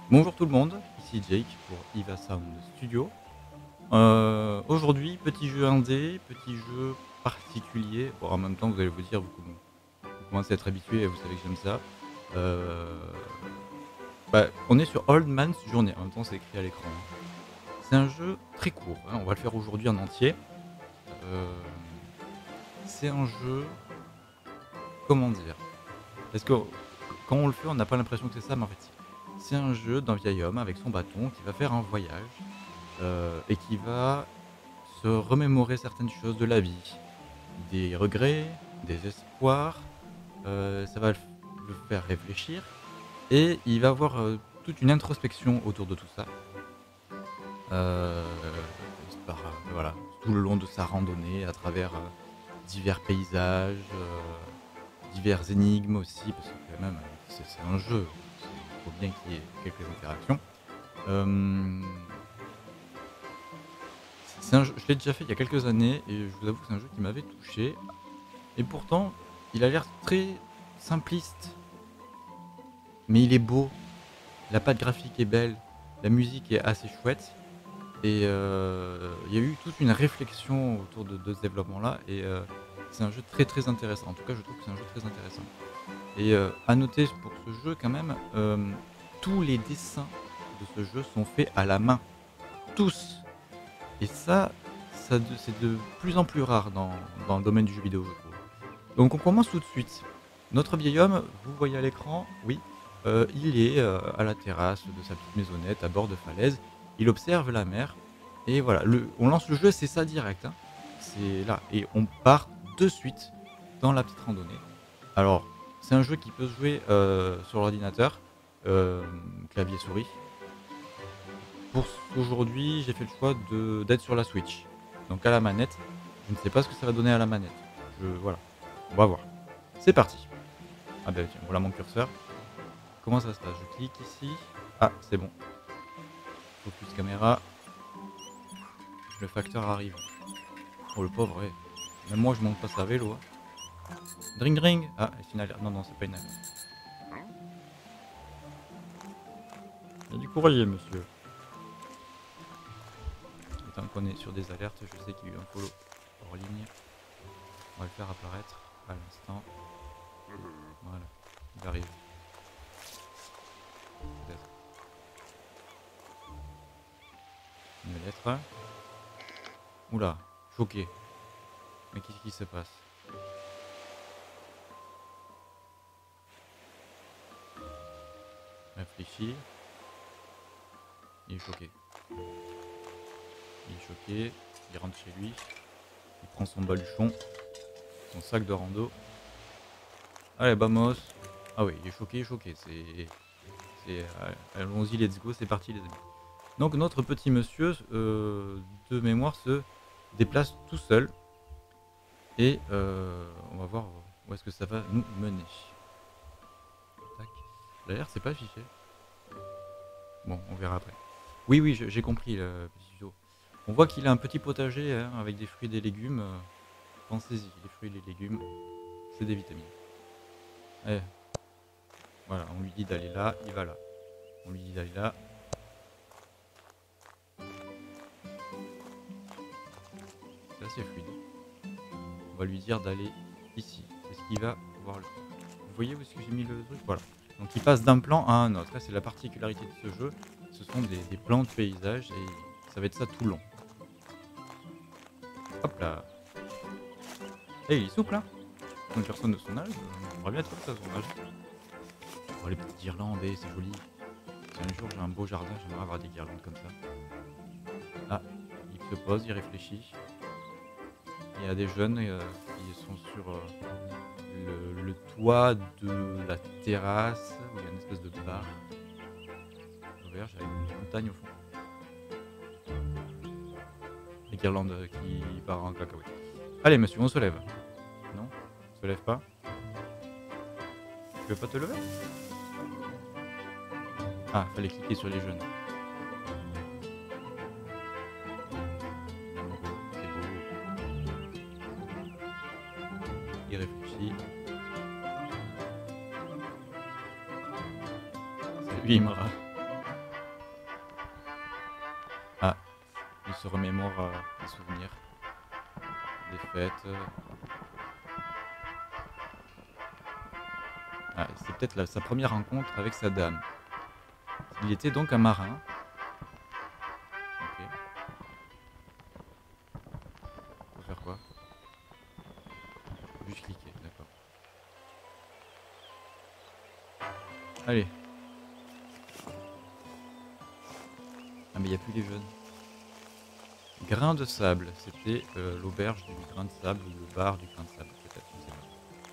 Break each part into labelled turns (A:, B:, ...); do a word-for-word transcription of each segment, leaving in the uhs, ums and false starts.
A: Bonjour tout le monde, ici Jake pour Iva Sound Studio. Heu, aujourd'hui, petit jeu indé, petit jeu particulier. Bon, en même temps, vous allez vous dire, vous com vous commencez à être habitués et vous savez que j'aime ça. Heu, bah, on est sur Old Man's Journey, en même temps c'est écrit à l'écran, hein. C'est un jeu très court, hein, on va le faire aujourd'hui en entier. Hem, c'est un jeu, comment dire? Parce que q quand on le fait, on n'a pas l'impression que c'est ça, mais en fait si. C'est un jeu d'un vieil homme avec son bâton qui va faire un voyage, heu, et qui va se remémorer certaines choses de la vie. Des regrets, des espoirs, heu, ça va le f le faire réfléchir et il va avoir, heu, toute une introspection autour de tout ça. Heu, c'est par, heu, voilà, tout le long de sa randonnée à travers, heu, divers paysages, heu, diverses énigmes aussi parce que quand même, heu, c'est c'est un jeu, c'est il faut bien qu'il y ait quelques interactions. Hem c c'est un jeu je l'ai déjà fait il y a quelques années et je vous avoue que c'est un jeu qui m'avait touché et pourtant il a l'air très simpliste mais il est beau. La patte graphique est belle, la musique est assez chouette et heu, il y a eu toute une réflexion autour de de ce développement-là et heu, c'est un jeu très, très intéressant. En tout cas, je trouve que c'est un jeu très intéressant et heu, à noter s pour ce jeu quand même, hem, tous les dessins de ce jeu sont faits à la main. Tous! Et ça, ça de c'est de plus en plus rare dans dans le domaine du jeu vidéo, je trouve. Donc on commence tout de suite. Notre vieil homme, vous voyez à l'écran, oui, heu, il est, heu, à la terrasse de sa petite maisonnette à bord de falaise. Il observe la mer et voilà, le on lance le jeu, c'est ça direct, hein. C'est là et on part de suite dans la petite randonnée. Alors, c'est un jeu qui peut se jouer, heu, sur l'ordinateur, hem, clavier souris. Pour c aujourd'hui, j'ai fait le choix de d'être sur la Switch. Donc à la manette, je ne sais pas ce que ça va donner à la manette. Je voilà, on va voir. C'est parti! Ah bah, tiens, voilà mon curseur. Comment ça se passe? Je clique ici. Ah, c'est bon. Focus caméra. Le facteur arrive. Oh le pauvre, ouais. Même moi je monte pas ça à vélo, hein. Dring dring! Ah, c'est une alerte. Non, non, c'est pas une alerte. Il y a du courrier, monsieur. Et tant qu'on est sur des alertes, je sais qu'il y a eu un follow hors ligne. On va le faire apparaître à l'instant. Voilà, il arrive. Peut-être. Une lettre. Ouh là, choqué. Mais qu'est-ce qui se passe? Réfléchit. Il est choqué. Il est choqué, il rentre chez lui. Il prend son baluchon, son sac de rando. Allez, vamos! Ah oui, il est choqué, choqué, c'est c'est a allons-y, let's go, c'est parti les amis. Donc notre petit monsieur s heu, de mémoire se déplace tout seul et heu, on va voir où est-ce que ça va nous mener. Tac. D'ailleurs, c'est pas affiché. Bon, on verra après. Oui, oui, je j'ai compris le petit tuto. On voit qu'il a un petit potager, hein, avec des fruits et des légumes, heu, pensez-y, les fruits et les légumes, c'est des vitamines. Eh! Voilà, on lui dit d'aller là, il va là. On lui dit d'aller là. C'est assez fluide. On va lui dire d'aller ici. Est-ce qu'il va pouvoir le faire? Vous voyez où est-ce que j'ai mis le truc? Voilà. Donc il passe d'un plan à un autre. Ça, c'est la particularité de ce jeu. Ce sont des des plans de paysage et ça va être ça tout le long. Hop là! Eh, il est souple, hein! Pour une personne de son âge, heu, j'aimerais bien être comme ça à son âge. Oh les petites guirlandes, eh, c'est joli. Si un jour j'ai un beau jardin, j'aimerais avoir des guirlandes comme ça. Ah, il se pose, il réfléchit. Il y a des jeunes et heu, qui sont sur, heu, le le toit de la terrasse où il y a une espèce de bar. Auberge avec une montagne au fond. Les guirlandes, heu, qui part en cacahuète. Allez monsieur, on se lève. Non? On se lève pas? Tu veux pas te lever? Ah, fallait cliquer sur les jeunes. Amoureux, c'est beau. Il réfléchit. Salut Imra. Il se remémore euh, des souvenirs, des fêtes. euh. Ah, c'est peut-être la- sa première rencontre avec sa dame. Il était donc un marin. Ok. Faut faire quoi? Juste cliquer, d'accord. Allez. Ah mais il n'y a plus les jeunes. Grain de sable, c'était euh, l'auberge du grain de sable ou le bar du grain de sable peut-être, je sais pas.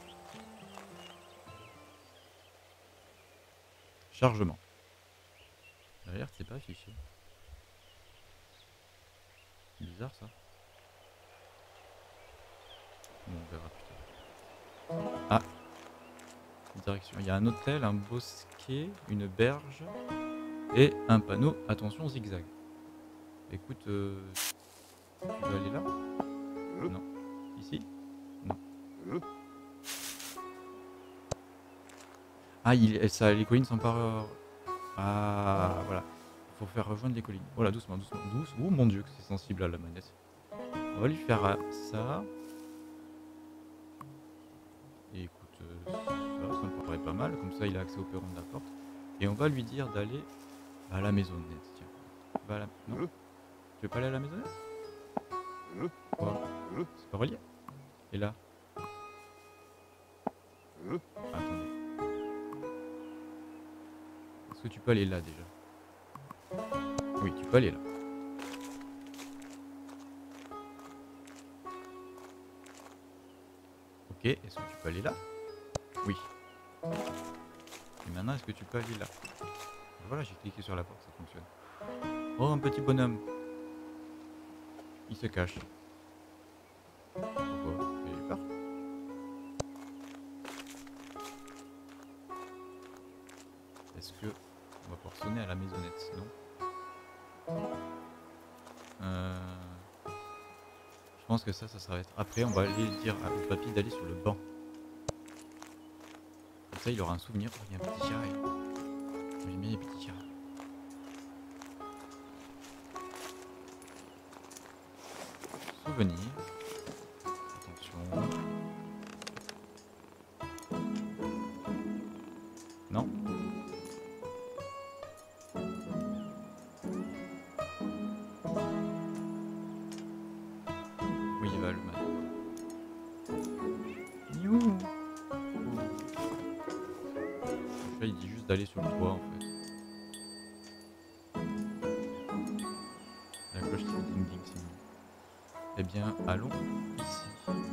A: Chargement. L'alerte c'est pas affiché. Bizarre ça. Bon, on verra plus tard. Ah, direction. Il y a un hôtel, un bosquet, une berge et un panneau. Attention zigzag. Écoute, euh, tu veux aller là? Non. Ici? Non. Ah, il, ça, les collines sont pas. Ah, voilà. Il faut faire rejoindre les collines. Voilà, doucement, doucement, douce. Oh mon dieu, que c'est sensible à la manette. On va lui faire euh, ça. Et écoute, euh, ça, ça me paraît pas mal. Comme ça, il a accès au perron de la porte. Et on va lui dire d'aller à la maisonnette. Tiens. Va à la... Non? Tu veux pas aller à la maisonnette? Quoi? C'est pas relié? Et là? Attendez. Est-ce que tu peux aller là déjà? Oui, tu peux aller là. Ok, est-ce que tu peux aller là? Oui. Et maintenant, est-ce que tu peux aller là? Voilà, j'ai cliqué sur la porte, ça fonctionne. Oh, un petit bonhomme. Il se cache. Pourquoi? Il a eu peur? Est-ce que on va pouvoir sonner à la maisonnette? Non. Euh... Je pense que ça, ça sera être après. On va aller dire à au papy d'aller sur le banc. Comme ça, il aura un souvenir. Oh, il y a un petit chat. J'aime bien les petits chats. Souvenir. Attention. Non. Oui, il va le mettre. Youhou. Là, il dit juste d'aller sur le toit en fait. La cloche qui fait ding ding sinon. Eh bien, allons ici.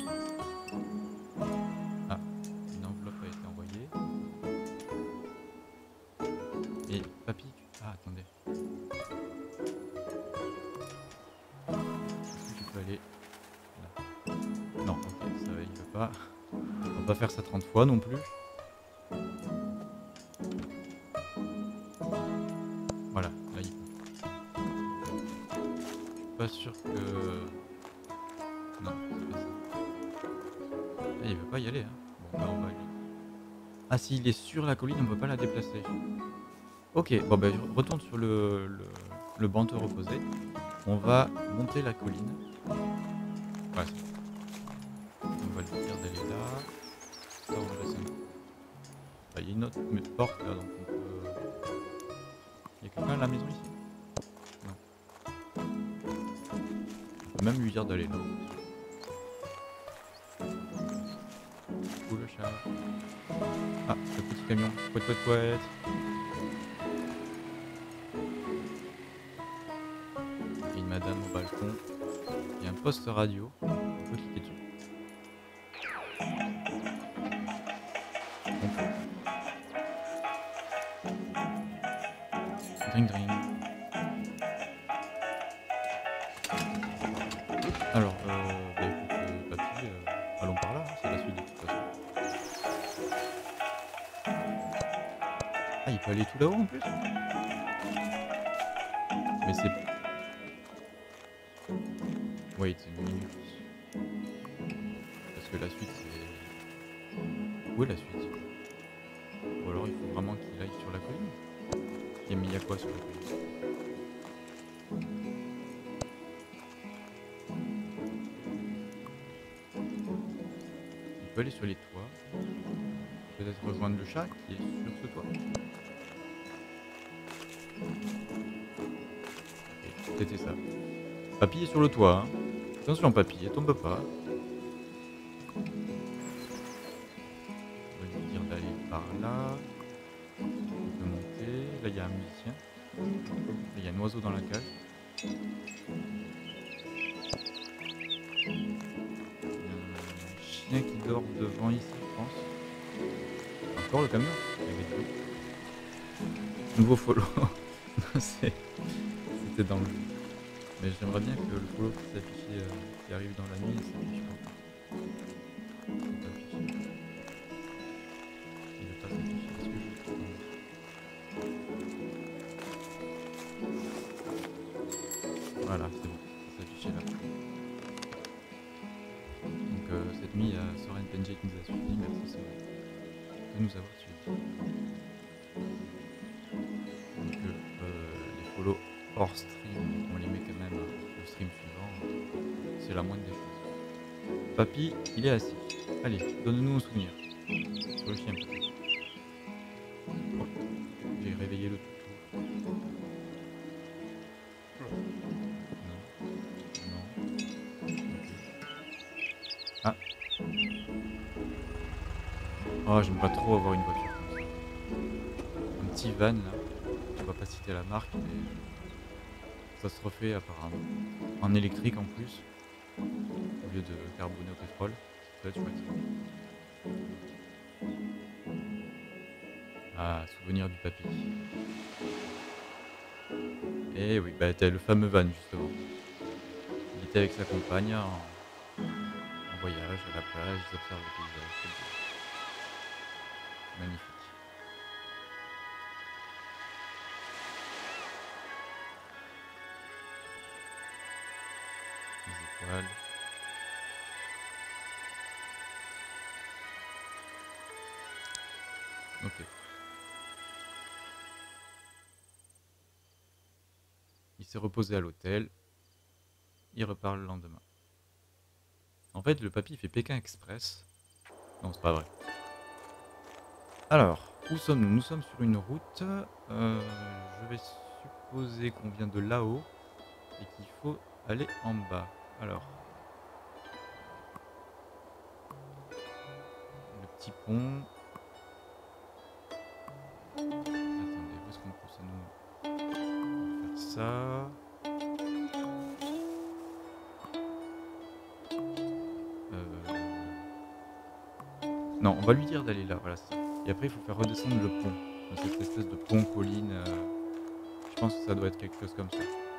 A: Ah, une enveloppe a été envoyée. Et papy, tu... Ah, attendez. Est-ce que tu peux aller là? Non, ok, ça va, il va pas. On va pas faire ça trente fois non plus. Voilà, là il peut. Je suis pas sûr que... Non, c'est pas ça. Là, il veut pas y aller, hein. Bon, bah on va lui... Ah, s'il est sur la colline, on peut pas la déplacer. Ok, bon bah retourne sur le, le, le banc te reposer. On va monter la colline. Ouais, c'est bon. On va lui dire d'aller là. Ça, on va laisser un peu. Bah, il y a une autre porte là, donc on peut... Il y a quelqu'un à la maison ici? Non. On peut même lui dire d'aller là. Ouh le chat. Ah, le petit camion. Pouette, pouette, pouette. Il y a une madame au balcon. Il y a un poste radio. On peut cliquer dessus. On peut. Dring dring. Alors, euh, bah écoute, euh, papy, euh, allons par là, hein, c'est la suite de toute façon. Ah, il peut aller tout là-haut en plus? Mais c'est... Wait a minute. Parce que la suite c'est... Où est la suite? Ou alors il faut vraiment qu'il aille sur la colline? Et mais il y a quoi sur la colline? peut aller sur les toits. Peut-être rejoindre le chat qui est sur ce toit. Ok, c'était ça. Papy est sur le toit. Hein. Attention Papy, tombe pas. On va lui dire d'aller par là. On peut monter. Là il y a un musicien. Là, il y a un oiseau dans la cage. Il y a un chien qui dort devant ici, je pense. Encore le camion. Nouveau follow. C'était dans le jeu. Mais j'aimerais bien que le follow qui s'affiche, euh, qui arrive dans la nuit, s'affiche pas. Il veut pas s'afficher. Est-ce que je vais trouver? Voilà, c'est bon. Ça s'affichait là. Donc euh, cette nuit, il y a Soren Penje qui nous a suivis. Merci Soren de nous avoir suivis. Donc euh, les follow hors stream, on les met quand même euh, au stream suivant. C'est la moindre des choses. Papy, il est assis. Allez, donne-nous un souvenir. Sur le chien peut-être. Oh, j'ai réveillé le toutou. Non. Non. Ah. Oh, j'aime pas trop avoir une voiture comme ça. Un petit van là. On va pas citer la marque, mais ça se refait apparemment. En électrique en plus. Au lieu de carboné au pétrole. Ça va être chouette. Ah, souvenir du papy. Eh oui, bah t'as le fameux van justement. Il était avec sa compagne en, en voyage à la plage, ils observent le paysage. C'est beau. Magnifique. Les étoiles. Ok. Il s'est reposé à l'hôtel. Il repart le lendemain. En fait, le papy fait Pékin Express. Non, c'est pas vrai. Alors, où sommes-nous? Nous sommes sur une route. Euh, je vais supposer qu'on vient de là-haut et qu'il faut aller en bas. Alors, le petit pont. Attendez, où est-ce qu'on peut ça nous faire ça? Non, on va lui dire d'aller là, voilà, c'est ça. Et après, il faut faire redescendre le pont. Cette espèce de pont colline. Euh, je pense que ça doit être quelque chose comme ça.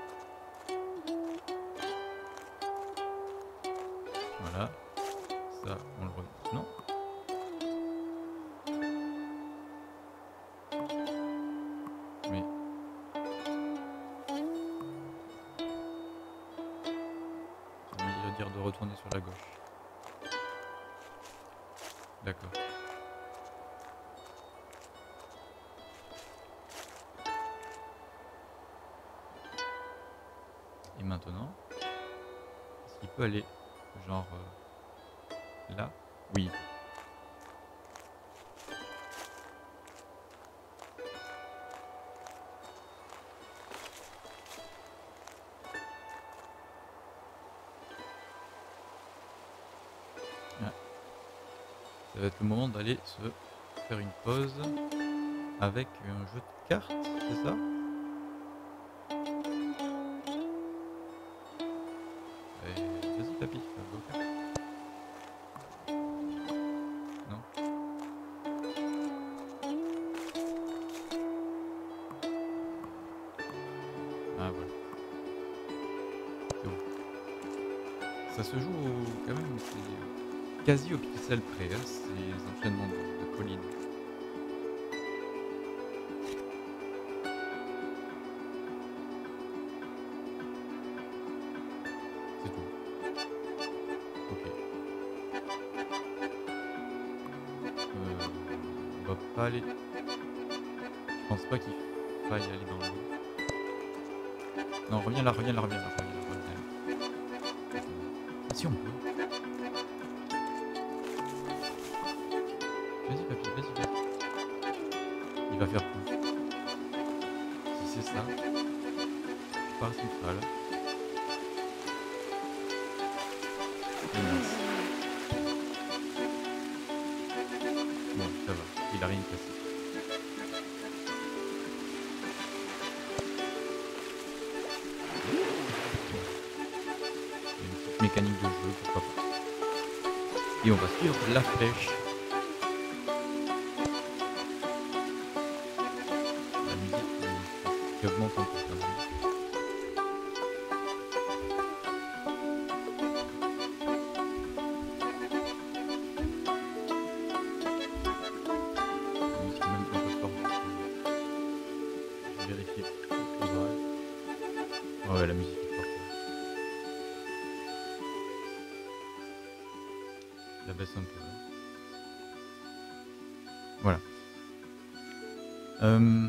A: Voilà. Ça, on le re... Non. Mais... Ça veut dire de retourner sur la gauche. D'accord. Et maintenant, est-ce qu'il peut aller genre euh, là? Oui. Ah. Ça va être le moment d'aller se faire une pause avec un jeu de cartes, c'est ça? Vas-y papy, go faire. Non. Ah voilà. C'est bon. Ça se joue au... quand même, c'est quasi au pixel près, hein, ces enchaînements de, de collines. C'est tout. Ok. Euh, on va pas aller... Je pense pas qu'il faille aller dans l'eau. Non, reviens là, reviens là, reviens là, reviens là, reviens là. Ah si on peut. vas-y papy, vas-y, vas-y. Il va faire pouf. Si c'est ça, je pars central. Et mince. Bon, ça va, il a rien cassé. Bon. Il y a une petite mécanique de jeu, pourquoi pas. Et on va suivre la flèche. La musique qui, qui augmente un peu quand même. La musique est même un peu forte. Je vais vérifier le cadrage. Oh ouais, la musique est forte. Je la baisse un peu. Voilà. Euh...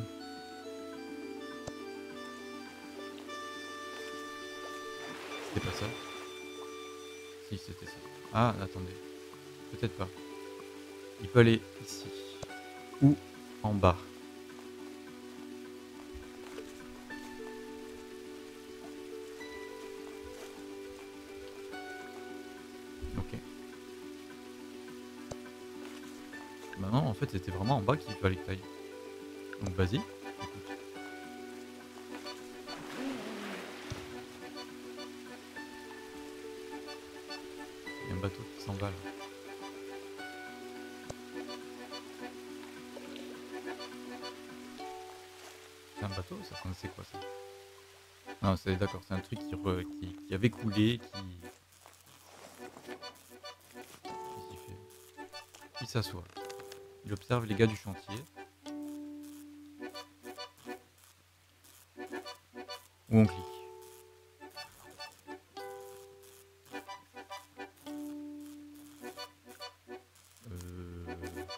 A: C'était pas ça. Si, c'était ça. Ah, attendez. Peut-être pas. Il peut aller ici. Ou en bas. Ok. Maintenant, en fait, c'était vraiment en bas qu'il fallait que t'ailles. Donc vas-y. Écoute. Il y a un bateau qui s'en va là. C'est un bateau ça? Enfin, c'est quoi ça? Non, c'est d'accord, c'est un truc qui, re, qui, qui avait coulé, qui... Qu'est-ce qu'il fait? Il s'assoit. Il observe les gars du chantier. Où on clique. Euh...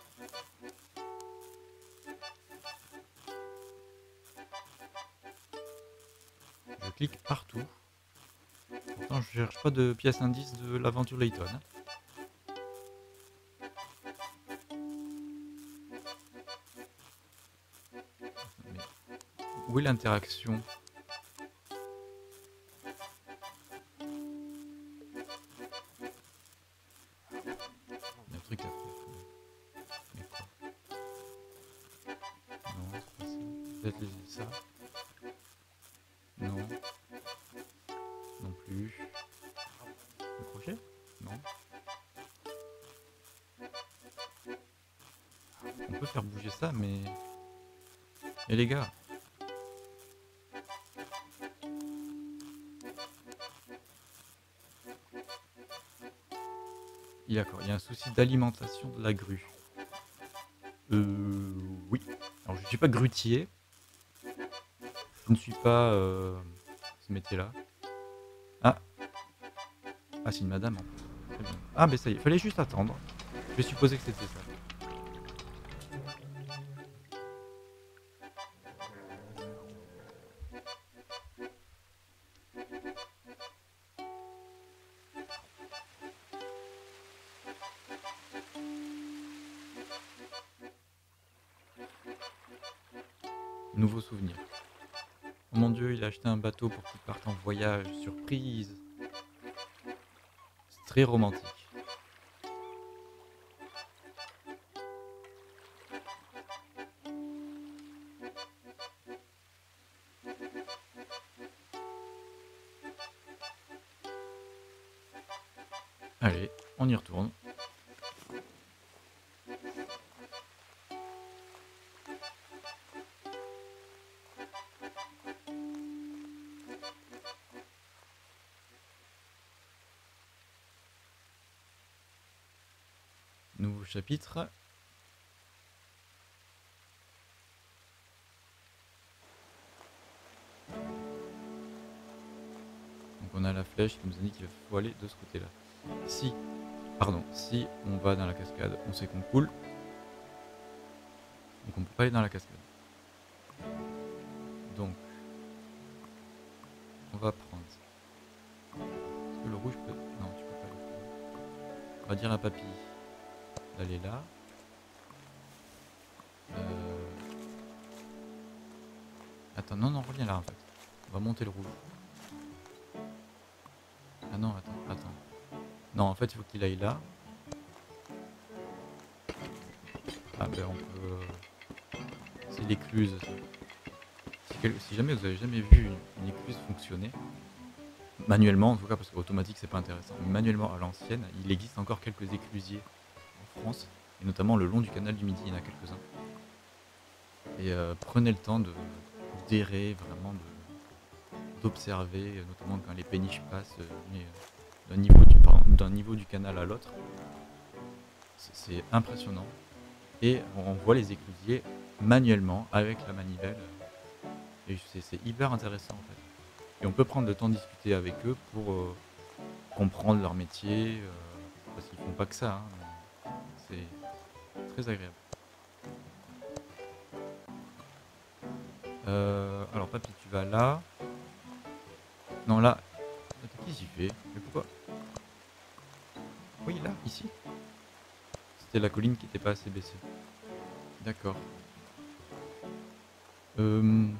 A: Je clique partout. Pourtant, je cherche pas de pièces indices de l'aventure Layton. Mais où est l'interaction? Il y a un truc à faire. Mais quoi? Non, c'est pas ça. Peut-être les ça. Non. Non plus. Le crochet? Non. On peut faire bouger ça, mais... Et les gars? D'accord, il y a un souci d'alimentation de la grue. Euh... Oui. Alors, je suis pas grutier. Je ne suis pas... Euh, ce métier-là. Ah. Ah, c'est une madame. Hein. Très bien. Ah, mais ça y est, fallait juste attendre. Je vais supposer que c'était ça. Nouveau souvenir. Oh mon dieu, il a acheté un bateau pour qu'il parte en voyage. Surprise. C'est très romantique. Allez, on y retourne. Nouveau chapitre. Donc on a la flèche qui nous indique qu'il faut aller de ce côté-là. Si, pardon, si on va dans la cascade, on sait qu'on coule. Donc on peut pas aller dans la cascade. Donc, on va prendre... Est-ce que le rouge peut... Non, tu peux pas aller. On va dire à papy d'aller là. Attends, non, non, reviens là en fait. On va monter le rouge. Ah non, attends, attends. Non, en fait, il faut qu'il aille là. Ah ben on peut... euh, C'est l'écluse. Si, quel- si jamais vous avez jamais vu une, une écluse fonctionner, manuellement en tout cas, parce qu'automatique c'est pas intéressant, mais manuellement à l'ancienne, il existe encore quelques éclusiers en France, et notamment le long du canal du Midi, il y en a quelques-uns. Et euh, prenez le temps de d'errer, vraiment de d'observer, notamment quand les péniches passent euh, mais, euh, d'un niveau, du- pardon, d'un niveau du canal à l'autre. C'est c'est impressionnant. Et on voit les éclusiers manuellement avec la manivelle. Et c'est c'est hyper intéressant en fait. Et on peut prendre le temps de discuter avec eux pour euh, comprendre leur métier, euh, parce qu'ils font pas que ça, hein, mais c'est très agréable. Euh, alors papy, tu vas là. Non là. Attends, qu'est-ce qu'il fait? Mais pourquoi? Oui là, ici. C'était la colline qui était pas assez baissée. D'accord. Euh...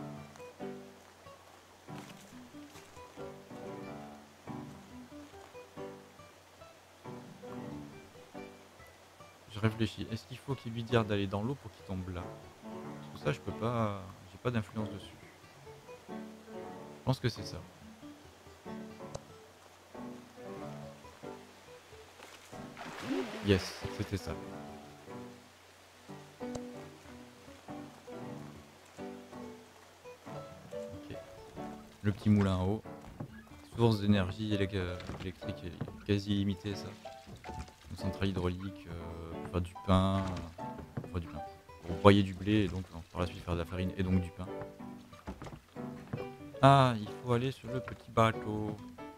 A: Je réfléchis. Est-ce qu'il faut qu'il lui dise d'aller dans l'eau pour qu'il tombe là? Parce que ça, je peux pas. J'ai pas d'influence dessus. Je pense que c'est ça. Yes, c'était ça. Ok. Le petit moulin à eau. Source d'énergie élec- électrique est quasi illimitée, ça. Une centrale hydraulique euh, pour faire du pain. euh, Pour faire du pain. Pour broyer du blé et donc non, par la suite faire de la farine et donc du pain. Ah, il faut aller sur le petit bateau.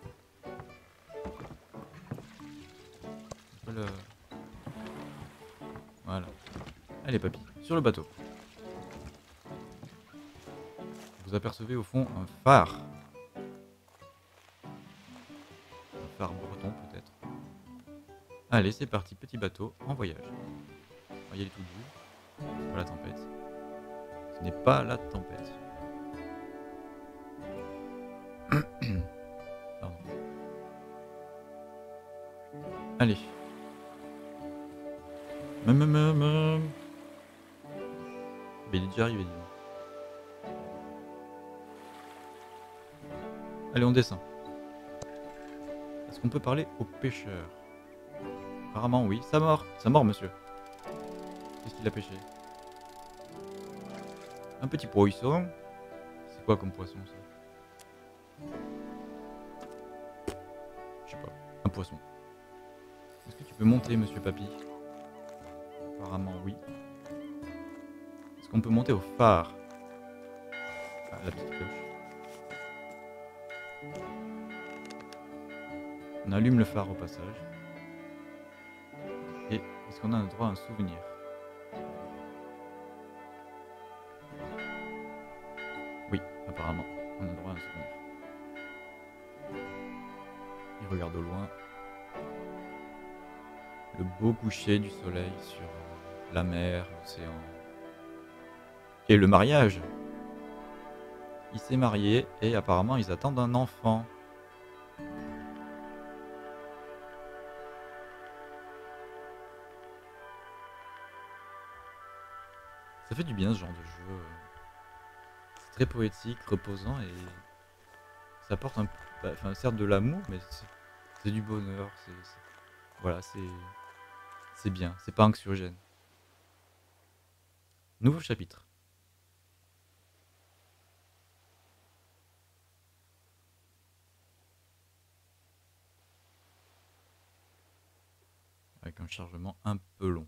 A: On peut le... Voilà. Allez, papy, sur le bateau. Vous apercevez au fond un phare. Un phare breton peut-être. Allez, c'est parti, petit bateau en voyage. On va y aller tout doux. C'est pas la tempête. Ce n'est pas la tempête. Pardon. Allez. Mum, mum, mum, mum. Mais il est déjà arrivé, dis donc. Allez, on descend. Est-ce qu'on peut parler aux pêcheurs? Apparemment, oui. Ça mort. Ça mort, monsieur. Qu'est-ce qu'il a pêché? Un petit poisson. C'est quoi comme poisson, ça? Je sais pas. Un poisson. Est-ce que tu peux monter, monsieur Papy? Apparemment, oui. Est-ce qu'on peut monter au phare? Ah, la petite cloche. On allume le phare au passage. Et est-ce qu'on a un droit à un souvenir? Oui, apparemment, on a droit à un souvenir. Il regarde au loin le beau coucher du soleil sur la mer, l'océan. Et le mariage! Il s'est marié et apparemment ils attendent un enfant. Ça fait du bien ce genre de jeu. C'est très poétique, reposant et ça apporte un, bah, enfin certes de l'amour, mais c'est c'est du bonheur. C'est c'est- voilà, c'est c'est bien. C'est pas anxiogène. Nouveau chapitre. Avec un chargement un peu long.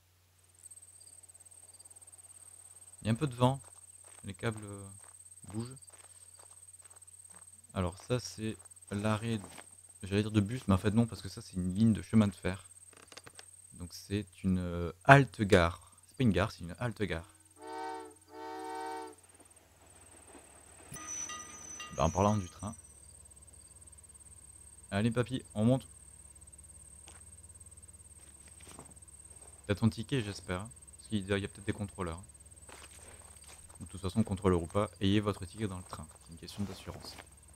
A: Il y a un peu de vent. Les câbles euh, bougent. Alors ça c'est l'arrêt, j'allais dire de bus, mais en fait non, parce que ça c'est une ligne de chemin de fer. Donc c'est une euh, halte gare. C'est pas une gare, c'est une halte gare. Bah, en parlant du train. Allez papy, on monte. T'as ton ticket j'espère, hein, parce qu'il y a peut-être des contrôleurs. Hein. Ou tout toute façon, contrôleur ou pas, ayez votre ticket dans le train. C'est une question d'assurance.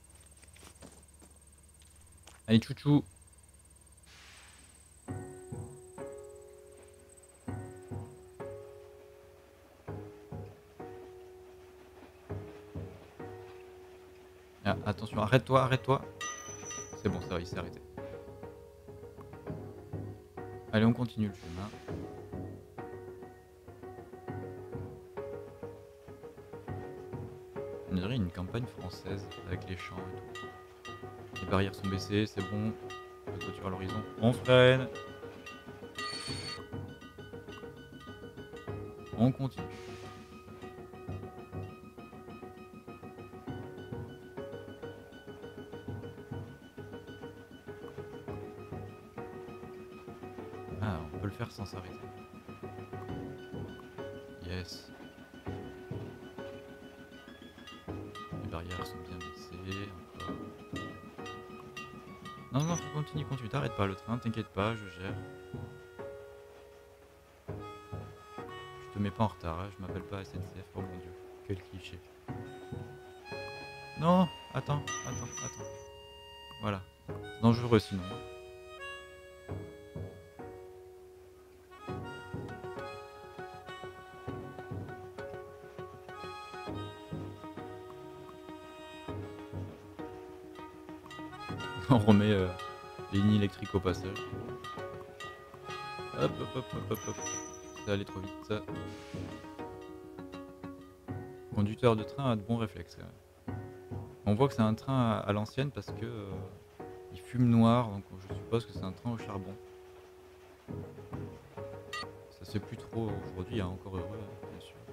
A: Allez, chouchou. Ah, attention, arrête-toi, arrête-toi. C'est bon, ça va, il s'est arrêté. Allez, on continue le chemin. On dirait une campagne française avec les champs et tout. Les barrières sont baissées, c'est bon. La voiture à l'horizon. On freine. On continue. Ah, on peut le faire sans s'arrêter. Yes. Les barrières sont bien baissées. Encore. Non, non, continue, continue. T'arrêtes pas le train, t'inquiète pas, je gère. Je te mets pas en retard, hein, je m'appelle pas S N C F. Oh mon dieu, quel cliché. Non, attends, attends, attends. Voilà. C'est dangereux sinon. On remet euh, les lignes électriques au passage. Hop, hop, hop, hop, hop, hop. Ça allait trop vite, ça. Conducteur de train a de bons réflexes, quand même. On voit que c'est un train à, à l'ancienne parce que euh, il fume noir, donc je suppose que c'est un train au charbon. Ça se fait plus trop aujourd'hui, hein, encore heureux, hein, bien sûr.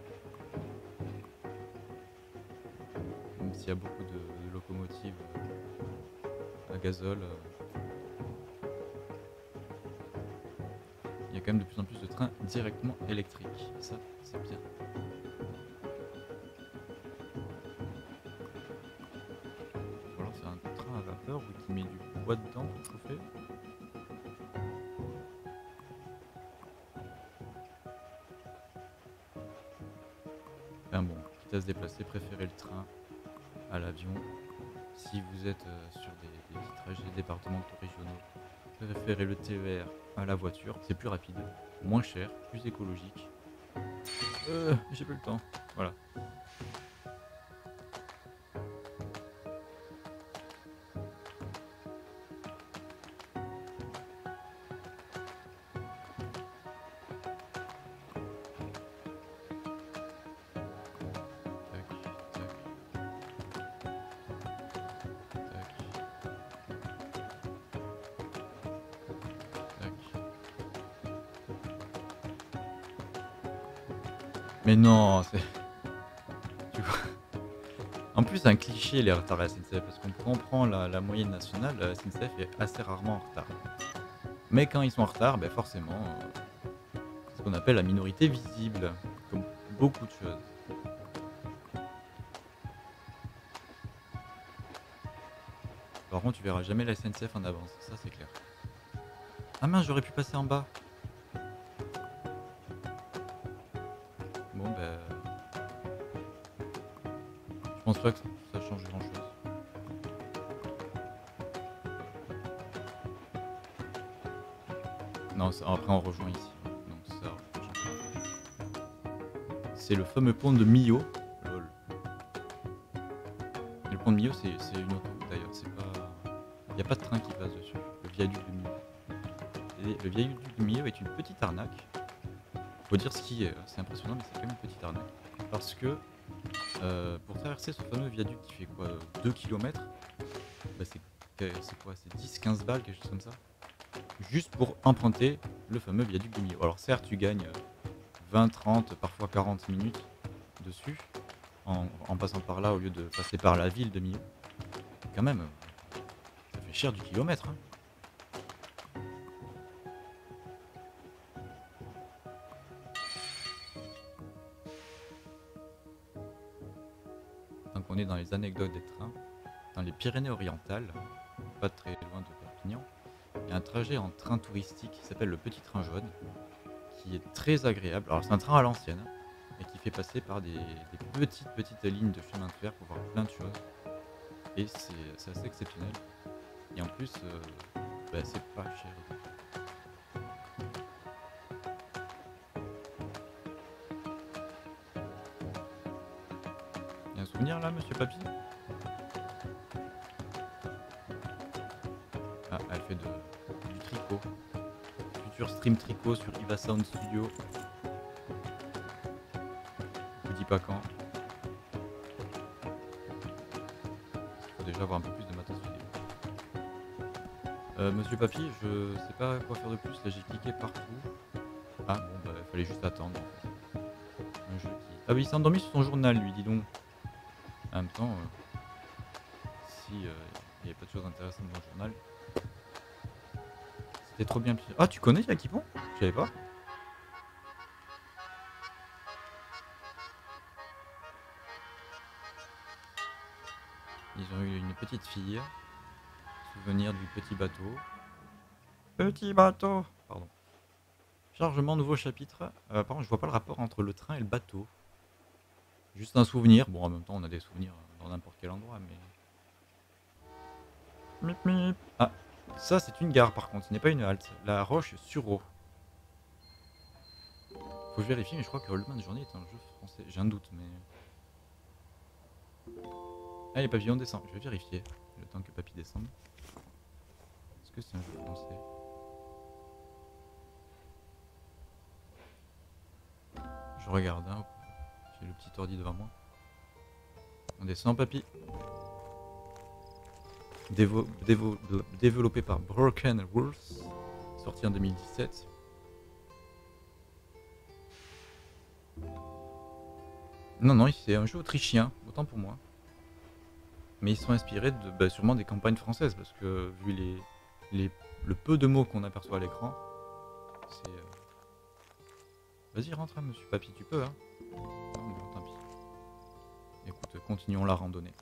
A: Même s'il y a beaucoup de, de locomotives euh, à gazole. Euh, il y a quand même de plus en plus de trains directement électriques. Et ça, c'est bien. Ou alors c'est un train à vapeur ou qui met du bois dedans pour chauffer. Enfin bon, quitte à se déplacer, préférez le train à l'avion. Si vous êtes euh, sur des, des petits trajets départementaux régionaux, préférez le T E R à la voiture. C'est plus rapide, moins cher, plus écologique. Euh, j'ai plus le temps. Voilà. Mais non, c'est... Tu vois. En plus, c'est un cliché les retards à la S N C F, parce qu'on comprend la, la moyenne nationale, la S N C F est assez rarement en retard. Mais quand ils sont en retard, ben forcément, euh, c'est ce qu'on appelle la minorité visible, comme beaucoup de choses. Par contre, tu verras jamais la S N C F en avance, ça c'est clair. Ah mince, j'aurais pu passer en bas. Bon, ben... Je pense pas que ça change grand chose. Non, ça, après on rejoint ici. Donc ça, c'est le fameux pont de Millau. Lol. Et le pont de Millau, c'est une autoroute d'ailleurs. C'est pas... Il n'y a pas de train qui passe dessus. Le viaduc de Millau. Et le viaduc de Millau est une petite arnaque. Faut dire ce qui est. C'est impressionnant, mais c'est quand même une petite arnaque. Parce que euh, pour traverser ce fameux viaduc qui fait quoi, deux kilomètres, bah c'est quoi, c'est dix quinze balles, quelque chose comme ça. Juste pour emprunter le fameux viaduc de Millau. Alors certes, tu gagnes vingt, trente, parfois quarante minutes dessus, en, en passant par là au lieu de passer par la ville de Millau. Quand même, ça fait cher du kilomètre. Hein. Tant qu'on est dans les anecdotes des trains, dans les Pyrénées-Orientales, pas très loin de Perpignan, il y a un trajet en train touristique qui s'appelle le Petit Train Jaune, qui est très agréable. Alors c'est un train à l'ancienne, et qui fait passer par des, des petites petites lignes de chemin de fer pour voir plein de choses. Et c'est c'est assez exceptionnel. Et en plus, euh, bah, c'est pas cher. Il y a un souvenir là, monsieur Papy? Ah, elle fait de, du tricot. Futur stream tricot sur Iva Sound Studio. Je vous dis pas quand. Il faut déjà avoir un peu plus de matos vidéo. Euh, monsieur Papy, je sais pas quoi faire de plus. Là, j'ai cliqué partout. Ah bon, bah, il fallait juste attendre. Un jeu qui... Ah oui, il s'est endormi sur son journal, lui, dis donc. En même temps, euh, si il euh, n'y avait pas de choses intéressantes dans le journal, c'était trop bien. Ah, tu connais Yakipon? Je savais pas. Ils ont eu une petite fille. Souvenir du petit bateau. Petit bateau. Pardon. Chargement, nouveau chapitre. Euh, par contre, je vois pas le rapport entre le train et le bateau. Juste un souvenir. Bon, en même temps, on a des souvenirs dans n'importe quel endroit, mais... Mip, mip. Ah, ça, c'est une gare, par contre. Ce n'est pas une halte. La Roche-sur-Eau. Faut que je vérifie, mais je crois que Old Journey est un jeu français. J'ai un doute, mais... Ah, les pavillons descendent. Je vais vérifier. Le temps que Papy descende. Est-ce que c'est un jeu français? Je regarde, hein. J'ai le petit ordi devant moi. On descend, Papy. Dévo dévo développé par Broken Rules. Sorti en deux mille dix-sept. Non, non, c'est un jeu autrichien. Autant pour moi. Mais ils sont inspirés de, bah, sûrement des campagnes françaises. Parce que vu les, les, le peu de mots qu'on aperçoit à l'écran, c'est... Euh... Vas-y, rentre, hein, monsieur Papy, tu peux, hein. Non, bon, tant pis. Écoute, continuons la randonnée.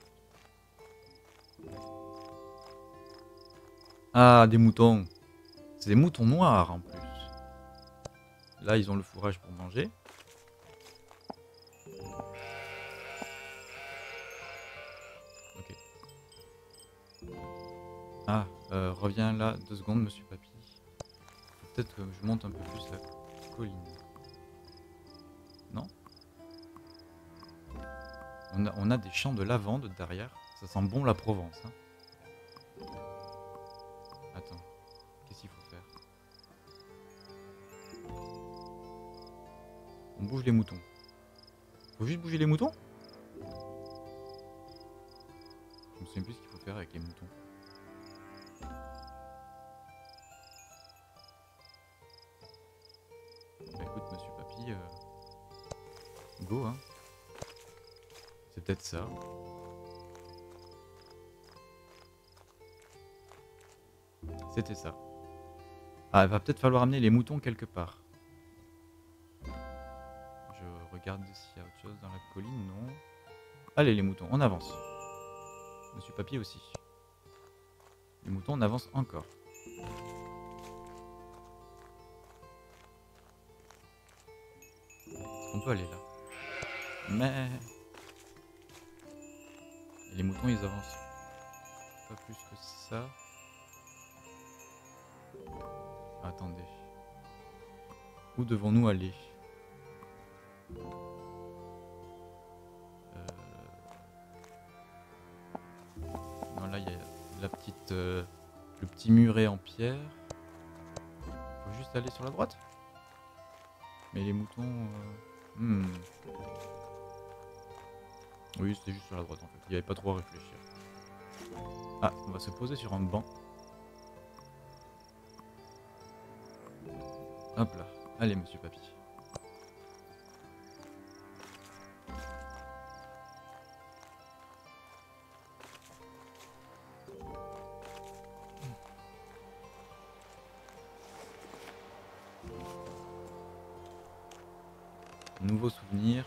A: Ah, des moutons. C'est des moutons noirs en plus. Là, ils ont le fourrage pour manger. Ok. Ah, euh, reviens là deux secondes, monsieur Papy. Peut-être que je monte un peu plus la colline. Non? On a, on a des champs de lavande derrière. Ça sent bon la Provence. Hein. Attends. Qu'est-ce qu'il faut faire? On bouge les moutons. Faut juste bouger les moutons? Je me souviens plus ce qu'il faut faire avec les moutons. Bah écoute, monsieur Papy, euh... go, hein. C'est peut-être ça. C'était ça. Ah, il va peut-être falloir amener les moutons quelque part. Je regarde s'il y a autre chose dans la colline, non. Allez les moutons, on avance. Monsieur Papy aussi. Les moutons, on avance encore. On peut aller là. Mais... Et les moutons, ils avancent pas plus que ça. Attendez. Où devons-nous aller? euh... Non, là, il y a la petite, euh, le petit muret en pierre. Faut juste aller sur la droite. Mais les moutons... Euh... Hmm. Oui, c'était juste sur la droite en fait. Il n'y avait pas trop à réfléchir. Ah, on va se poser sur un banc. Hop là. Allez, monsieur Papy. Nouveau souvenir.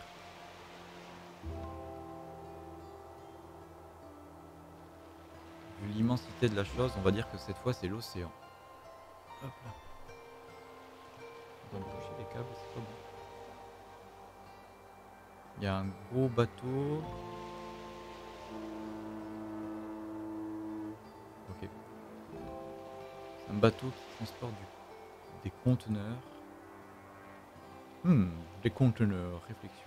A: Vu l'immensité de la chose, on va dire que cette fois c'est l'océan. Hop là. On va boucher les câbles, c'est pas bon. Il y a un gros bateau. Ok. C'est un bateau qui transporte du, des conteneurs. Hmm, des conteneurs, réflexion.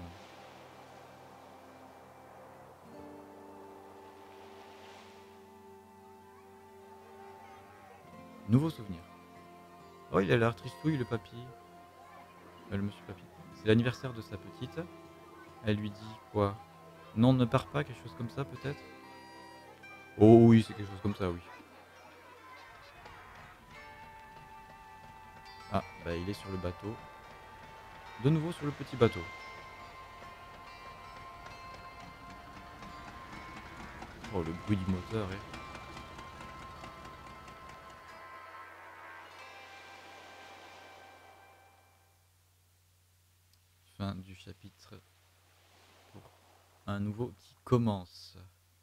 A: Nouveau souvenir. Oh, il a l'air tristouille, le papy. Euh, le monsieur papy. C'est l'anniversaire de sa petite. Elle lui dit quoi? Non, ne pars pas, quelque chose comme ça, peut-être? Oh oui, c'est quelque chose comme ça, oui. Ah, bah il est sur le bateau. De nouveau sur le petit bateau. Oh, le bruit du moteur, eh. Fin du chapitre pour un nouveau qui commence.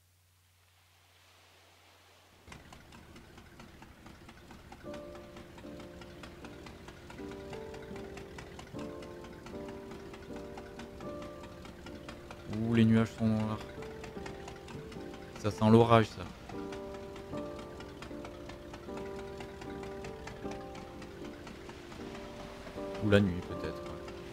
A: Ouh, les nuages sont noirs. Ça sent l'orage, ça. Ou la nuit, peut-être.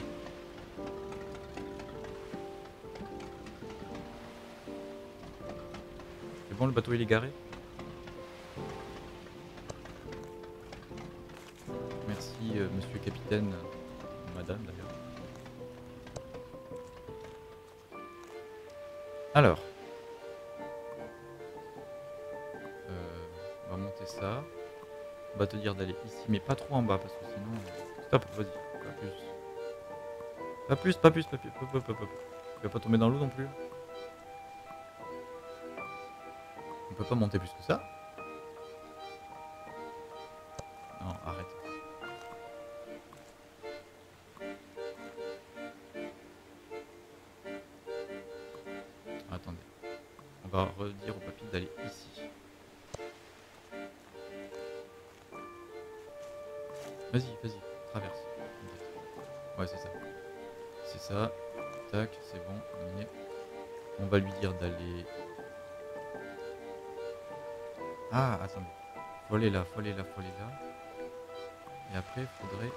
A: C'est bon, le bateau il est garé? Merci, euh, monsieur capitaine. Madame, d'ailleurs. Alors. Euh, on va monter ça. On va te dire d'aller ici, mais pas trop en bas, parce que sinon... Stop, vas-y, pas plus. Pas plus, pas plus, pas plus. Hop, hop, hop, hop. Tu vas pas tomber dans l'eau non plus. On peut pas monter plus que ça. Non, arrête. Attendez. On va redire au papy d'aller ici. Vas-y, vas-y, traverse. Ouais, c'est ça. C'est ça. Tac, c'est bon, on y est. On va lui dire d'aller... Ah, attendez. Faut aller là, faut aller là, faut aller là. Et après, il faudrait...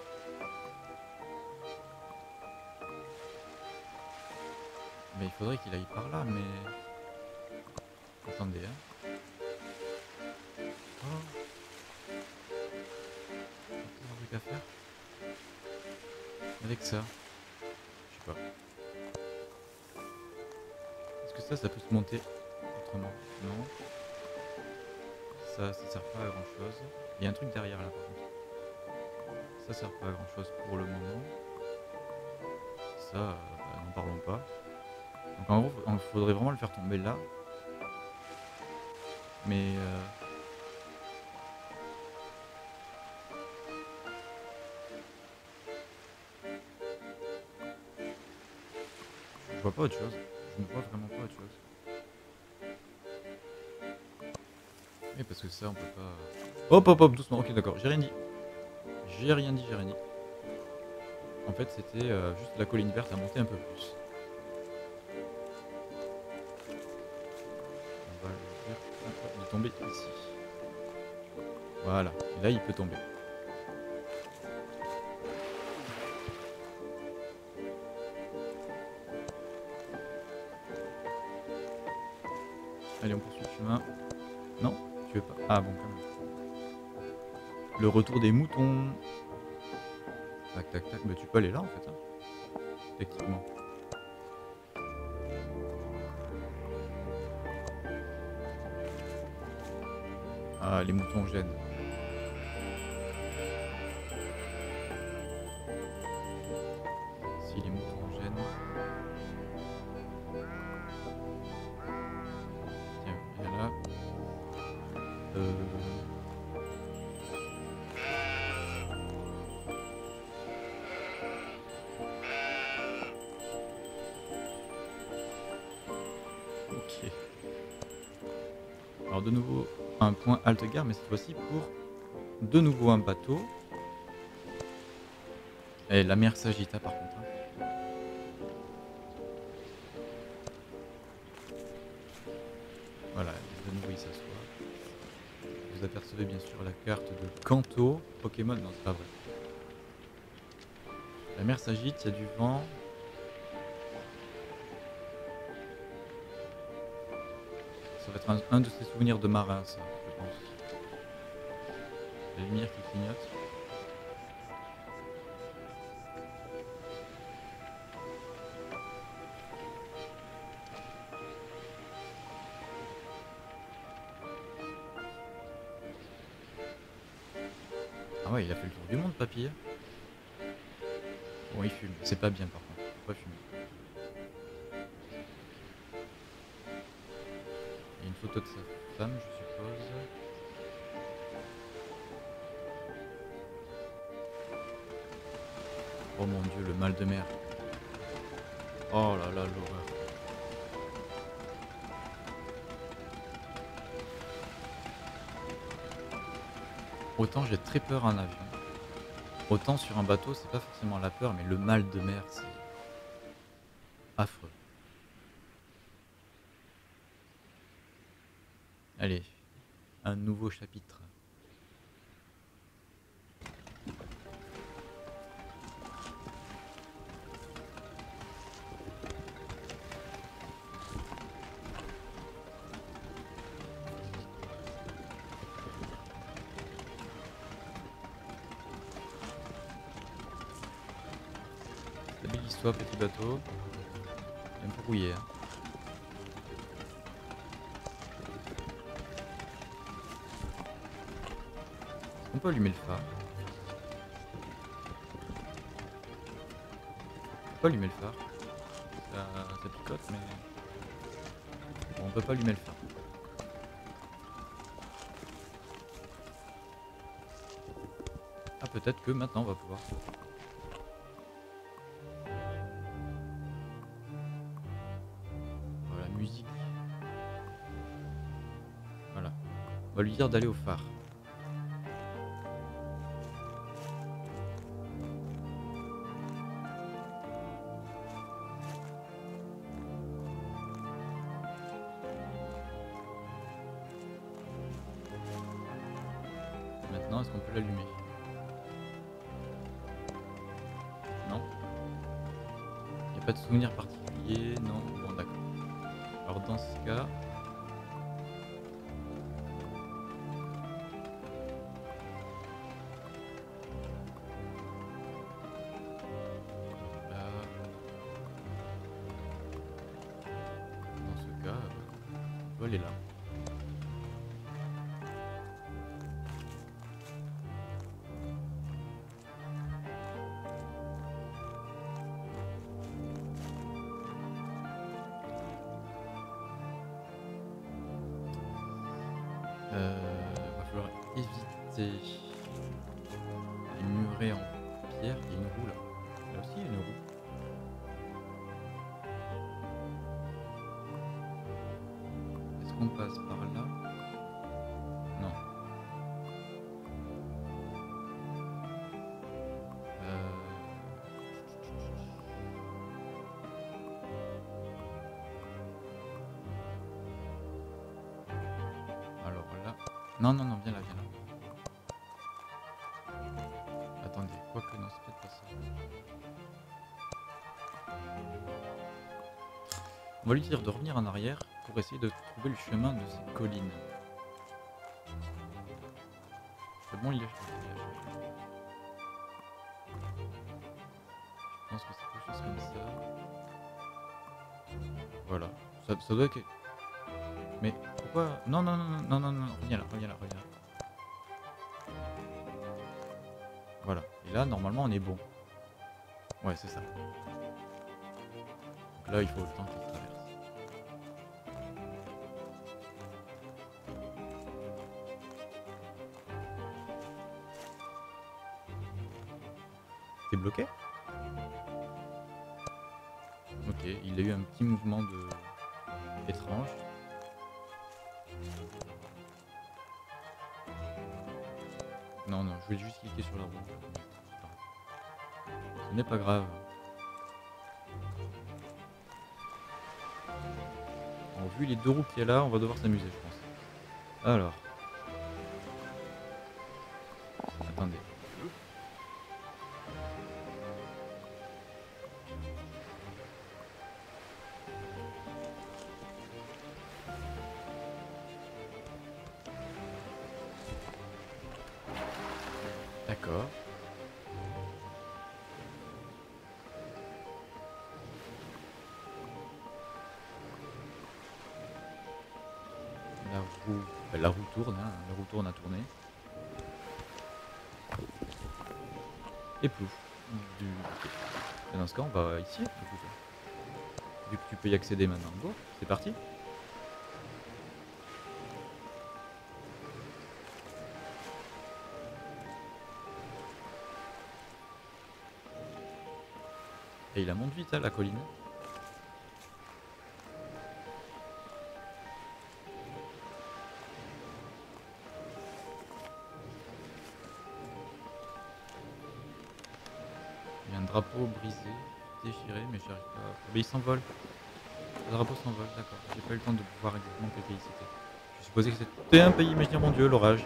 A: Mais il faudrait qu'il aille par là, mais... Attendez, hein. Oh. Un truc à faire. Avec ça. Je sais pas. Est-ce que ça, ça peut se monter autrement? Non. Ça, ça sert pas à grand chose. Il y a un truc derrière là, par contre. Ça sert pas à grand chose pour le moment. Ça, euh, bah, n'en parlons pas. Donc en gros, il faudrait vraiment le faire tomber là. Mais... Euh... Je vois pas autre chose. Je ne vois vraiment pas autre chose. Oui, parce que ça, on peut pas... Hop, hop, hop, doucement. Ok, d'accord. J'ai rien dit. J'ai rien dit, j'ai rien dit. En fait, c'était euh, juste la colline verte à monter un peu plus. On va le dire. Il est tombé ici. Voilà. Et là, il peut tomber. Allez, on poursuit le chemin. Non, tu veux pas. Ah bon, quand même. Le retour des moutons. Tac, tac, tac. Mais tu peux aller là, en fait. Hein. Techniquement. Ah, les moutons gênent. Si les moutons gênent. Tiens, viens là. Euh... Ok. Alors de nouveau un point halte gare, mais cette fois-ci pour de nouveau un bateau. Et la mer s'agita par contre. Hein. Voilà, de nouveau il s'assoit. Vous apercevez bien sûr la carte de Kanto. Pokémon, non c'est pas vrai. La mer s'agite, il y a du vent. Ça va être un, un de ses souvenirs de marin, ça, je pense. La lumière qui clignote. Ah ouais, il a fait le tour du monde, papy. Bon, il fume. C'est pas bien, par contre. Faut pas fumer. Il y a une photo de sa femme, je suppose. Oh mon dieu, le mal de mer. Oh là là, l'horreur. Autant j'ai très peur en avion. Autant sur un bateau, c'est pas forcément la peur, mais le mal de mer, c'est affreux. Allez, un nouveau chapitre. Stabilise-toi, petit bateau. Il est un peu rouillé. Hein. On peut allumer le phare. On peut allumer le phare. Ça, ça picote, mais bon, on peut pas allumer le phare. Ah, peut-être que maintenant on va pouvoir. Voilà, musique. Voilà. On va lui dire d'aller au phare. Maintenant, est-ce qu'on peut l'allumer? Non. Il n'y a pas de souvenir particulier, non. Bon, d'accord. Alors dans ce cas... Là... Dans ce cas, euh, on peut aller là. Euh, va falloir éviter les murets en pierre. Il y a une roue là. Là aussi il y a une roue. Est-ce qu'on passe par là? Non. Euh... Alors là... Non, non, non, viens là, viens là. Attendez, quoique non, c'est peut-être pas ça. On va lui dire de revenir en arrière pour essayer de trouver le chemin de cette colline. C'est bon, il est... Je pense que c'est quelque chose comme ça. Voilà. Ça, ça doit être... Mais pourquoi... Non, non, non, non, non, non, reviens là, reviens là, reviens là. Voilà. Et là, normalement, on est bon. Ouais, c'est ça. Donc là, il faut le temps qu'il traverse. T'es bloqué? Ok, il a eu un petit mouvement de... étrange. Non, non, je vais juste cliquer sur la roue. Ce n'est pas grave. Bon, vu les deux roues qu'il y a là, on va devoir s'amuser, je pense. Alors. Attendez. D'accord. La roue, bah, la roue tourne, hein. La roue tourne à tourner. Et plouf. Du... Et dans ce cas, on va ici. Écoute. Vu que tu peux y accéder maintenant, go, c'est parti. Et il la monte vite, hein, la colline. Il y a un drapeau brisé, déchiré, mais j'arrive pas. Mais il s'envole. Le drapeau s'envole, d'accord. J'ai pas eu le temps de voir exactement quel pays c'était. Je supposais que c'était un pays, mais je dis mon dieu, l'orage.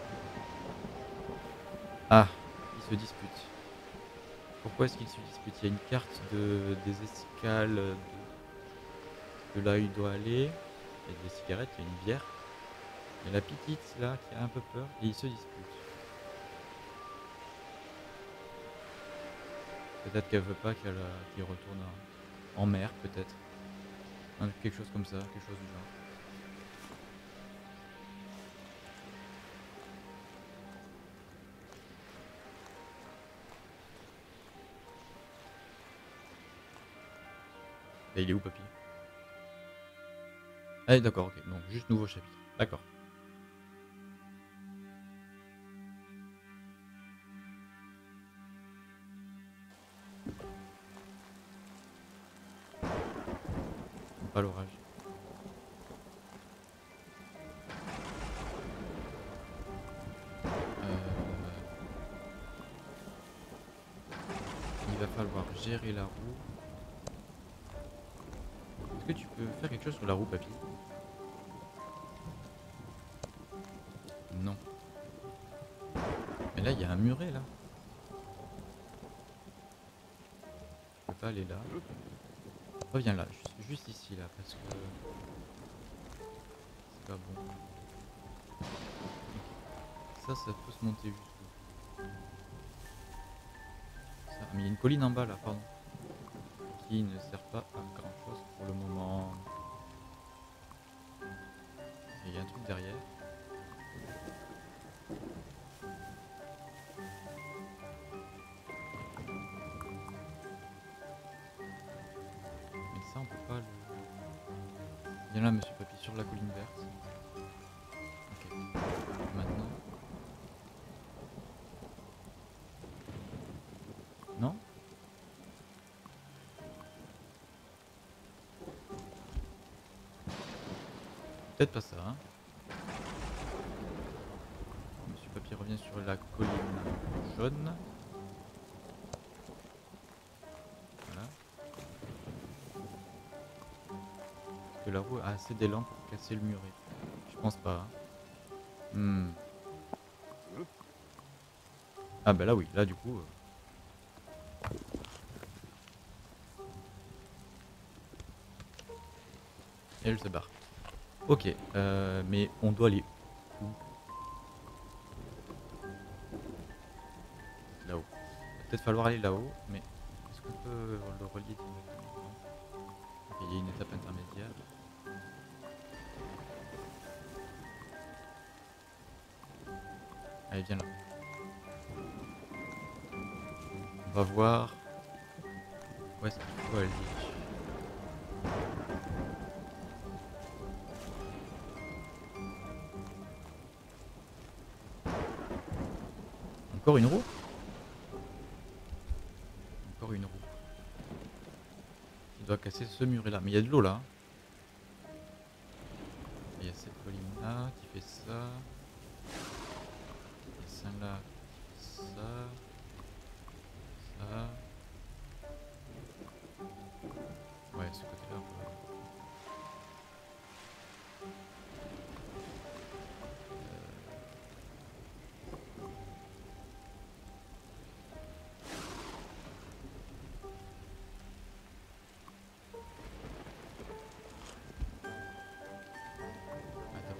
A: Ah, ils se disputent. Pourquoi est-ce qu'ils se disputent? Il y a une carte de, des escales de, de là où il doit aller. Il y a des cigarettes, il y a une bière. Il y a la petite là qui a un peu peur et ils se disputent. Peut-être qu'elle veut pas qu'elle qu'il retourne en, en mer, peut-être. Quelque chose comme ça, quelque chose du genre. Et il est où, papy? Ah d'accord, ok. Donc juste nouveau chapitre. D'accord. Pas l'orage. Euh... Il va falloir gérer la roue. Est-ce que tu peux faire quelque chose sur la roue, papy? Non. Mais là, il y a un muret, là. Je peux pas aller là. Reviens là, juste, juste ici, là, parce que... c'est pas bon. Ça, ça peut se monter jusqu'où? Ça... Mais il y a une colline en bas, là, pardon. Qui ne sert pas à grand chose pour le moment. Et il y a un truc derrière. Mais ça, on peut pas le... Viens là, monsieur Papy, sur la colline verte. Ok. Maintenant... Non? Peut-être pas ça, hein. Monsieur Papy revient sur la colline jaune. Voilà. Est-ce que la roue a assez d'élan pour casser le muret? Je pense pas. Hein. Hmm. Ah bah là oui, là du coup... Euh... Et elle se barre. Ok, euh, mais on doit aller où? Là-haut. Il va peut-être falloir aller là-haut, mais est-ce qu'on peut le relier directement? Ok, il y a une étape intermédiaire. Allez, viens là. On va voir où est-ce qu'il faut aller. Encore une roue? Encore une roue. Il doit casser ce muret là. Mais il y a de l'eau là. Il y a cette colline là qui fait ça. Et celle-là qui fait ça. Ça. Ouais, ce côté là.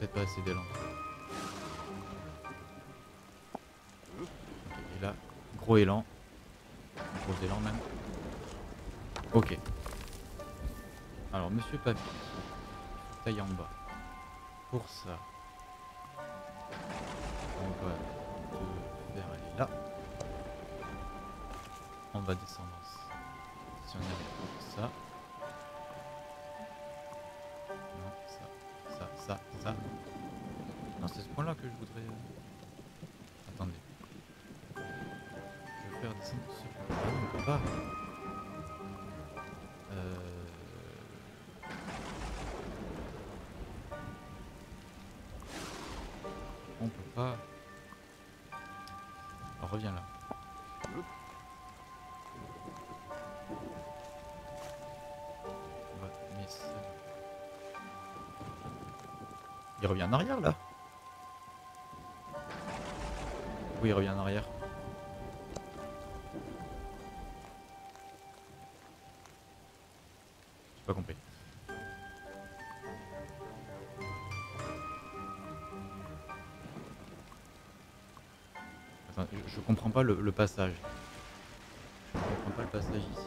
A: peut-être pas assez d'élan. Ok, et là, gros élan. Gros élan même. Ok. Alors, monsieur Papy, taille en bas. Pour ça, on va te faire aller là. On va descendre si on a ça. Non, ça, ça, ça, ça. Non, c'est ce point-là que je voudrais... euh, Attendez. Je vais faire descendre ce point-là. Ah non, on peut pas. Euh... On peut pas. Alors, reviens là. On va mettre ça. Il revient en arrière là. Oui, il revient en arrière. J'ai pas compris. Attends, je, je comprends pas le, le passage. Je comprends pas le passage ici.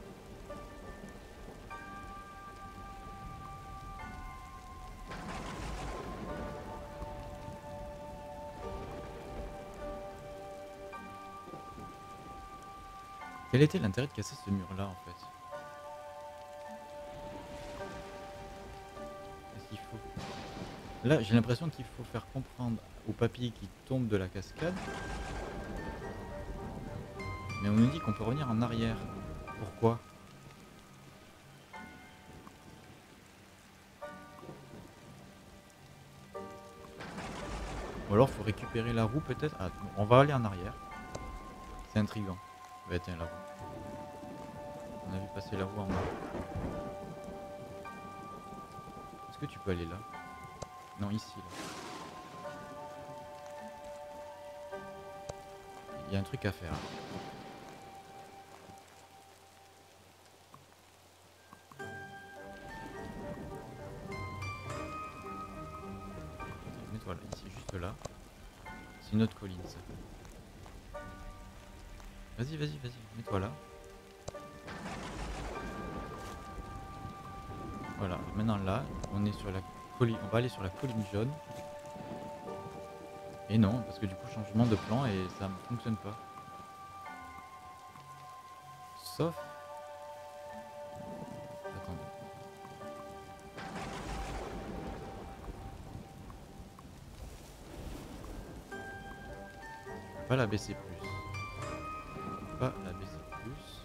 A: Quel était l'intérêt de casser ce mur là en fait? Est-ce qu'il faut... Là j'ai l'impression qu'il faut faire comprendre au papy qui tombe de la cascade. Mais on nous dit qu'on peut revenir en arrière. Pourquoi? Ou alors faut récupérer la roue peut-être. Ah, bon, on va aller en arrière. C'est intriguant. Bah tiens la roue. On a vu passer la roue en bas. Est-ce que tu peux aller là? Non, ici là. Il y a un truc à faire. Mets-toi là, ici, juste là. C'est une autre colline ça. Vas-y, vas-y, vas-y, mets-toi là. Voilà, maintenant là, on est sur la colline, on va aller sur la colline jaune. Et non, parce que du coup, changement de plan et ça ne fonctionne pas. Sauf... Attendez. Je peux pas la baisser plus. Je peux pas la baisser plus.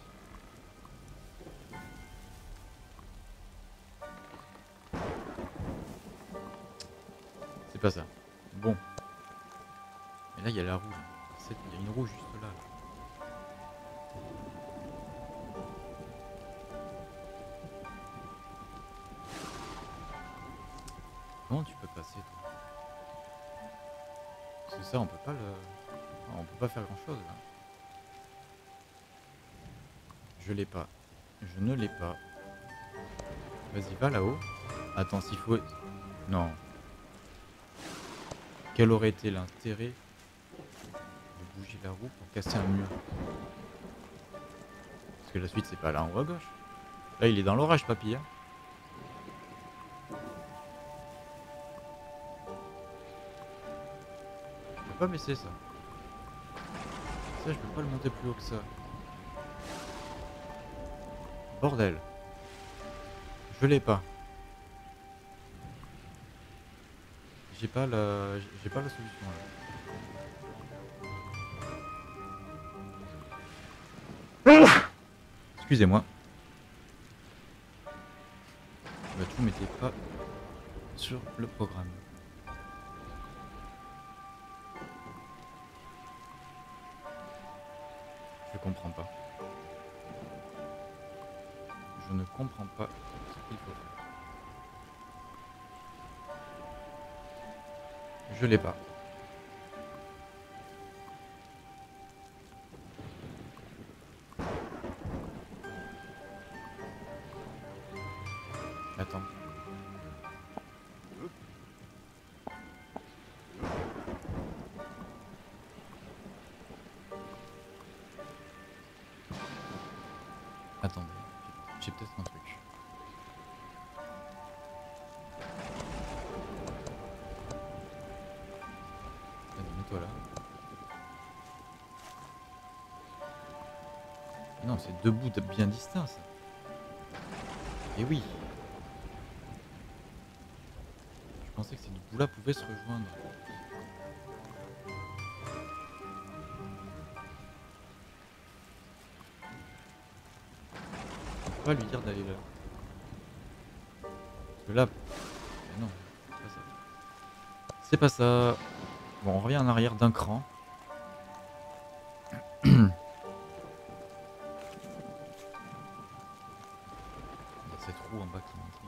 A: C'est pas ça. Bon. Et là, il y a la roue. Il y a une roue juste là. Comment tu peux passer, toi? Parce que ça, on peut pas le... On peut pas faire grand chose là. Je l'ai pas. Je ne l'ai pas. Vas-y, va là-haut. Attends, s'il faut... Non. Quel aurait été l'intérêt de bouger la roue pour casser un mur? Parce que la suite, c'est pas là en haut à gauche. Là, il est dans l'orage, papy. Hein. Je peux pas baisser ça. Ça, je peux pas le monter plus haut que ça. Bordel. Je l'ai pas. J'ai pas la... J'ai pas la solution là. Excusez-moi. Bah, tout m'était pas sur le programme. Je comprends pas. Je ne comprends pas ce qu'il faut faire. Je l'ai pas. Attends. Attendez, j'ai peut-être un truc. Vas-y, mets-toi là. Non, c'est deux bouts de bien distincts, ça. Et oui. Je pensais que ces deux bouts-là pouvaient se rejoindre. On peut pas lui dire d'aller là. Parce que là... Mais non, c'est pas ça. C'est pas ça. Bon, on revient en arrière d'un cran. Il y a cette roue en bas qui m'intrigue.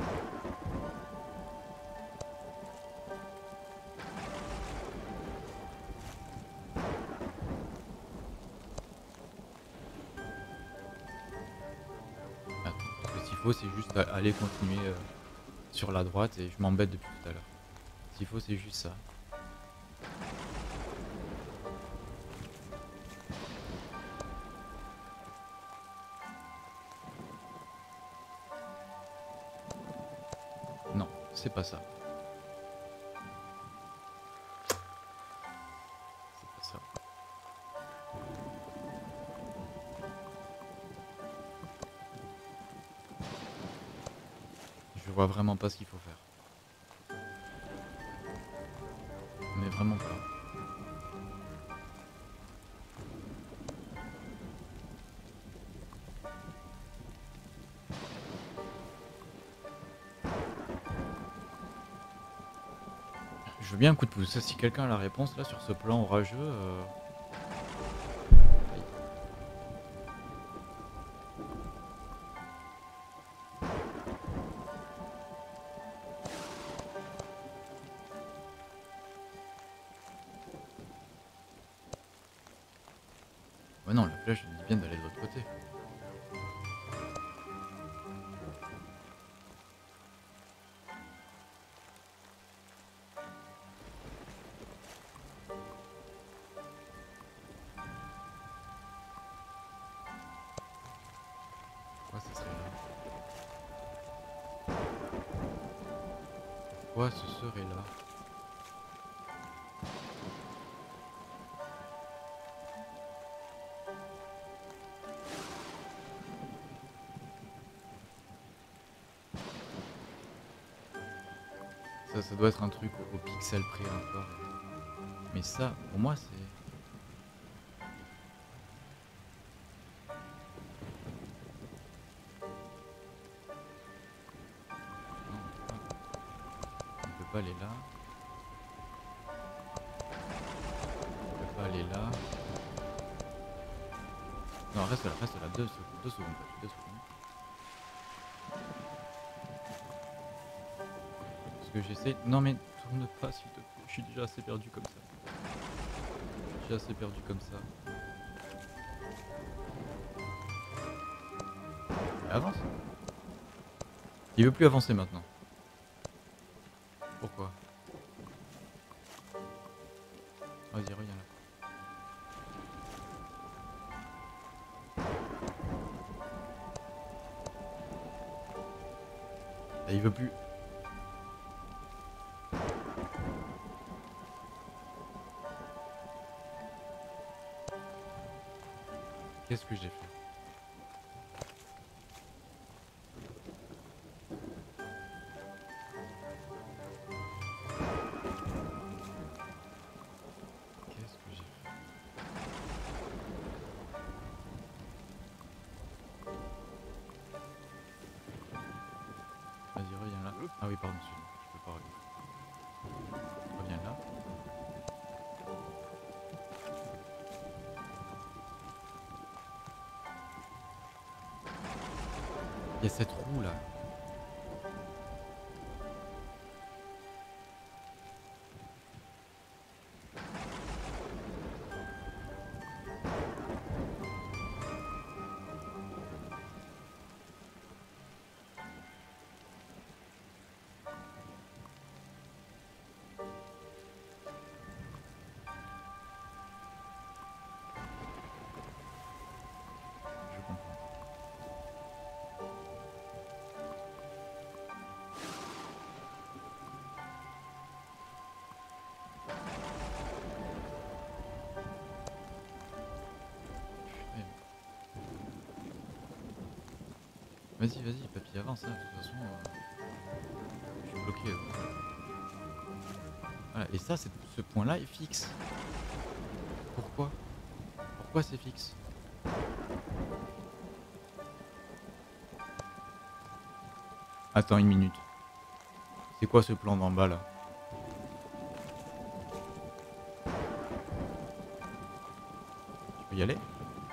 A: Attends, parce que s'il faut, c'est juste aller continuer euh, sur la droite et je m'embête depuis tout à l'heure. S'il faut, c'est juste ça. Non, c'est pas ça. C'est pas ça. Je vois vraiment pas ce qu'il faut faire. Mais vraiment pas. Je veux bien un coup de pouce. Si quelqu'un a la réponse là sur ce plan orageux... Euh... Ouais non, la flèche elle dit bien d'aller de l'autre côté. Pourquoi ça serait là? Pourquoi ce serait là? Ça, ça doit être un truc au, au pixel près encore. Mais ça, pour moi, c'est... Non, on peut pas aller là. On peut pas aller là. Non, reste là, reste là. Deux secondes, deux secondes, deux secondes. Parce que j'essaie... Non mais, tourne pas s'il te plaît. Je suis déjà assez perdu comme ça. Je suis déjà assez perdu comme ça. Mais avance. Il veut plus avancer maintenant. Pourquoi? Vas-y, reviens là. Et il veut plus. Qu'est-ce que j'ai fait? Qu'est-ce que j'ai fait? Vas-y, reviens là. Ah oui, pardon, excuse-moi. Je peux pas revenir. Reviens là. Il y a cette roue là. Je comprends. Vas-y, vas-y, papy, avance, hein, de toute façon. Euh, je suis bloqué. Euh. Voilà, et ça, ce point-là est fixe. Pourquoi? Pourquoi c'est fixe? Attends une minute. C'est quoi ce plan d'en bas là? Tu peux y aller?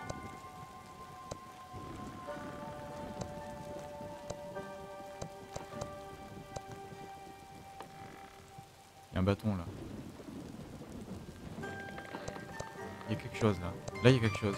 A: Il y a un bâton là. Il y a quelque chose là. Là il y a quelque chose.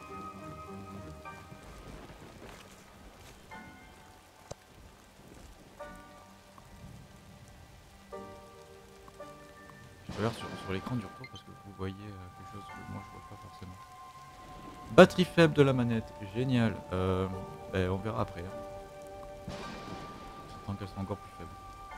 A: Je regarde sur, sur l'écran du retour parce que vous voyez euh, quelque chose que moi je vois pas forcément. Batterie faible de la manette, génial. Euh, ben, on verra après. Hein. Tant qu'elle sera encore plus faible.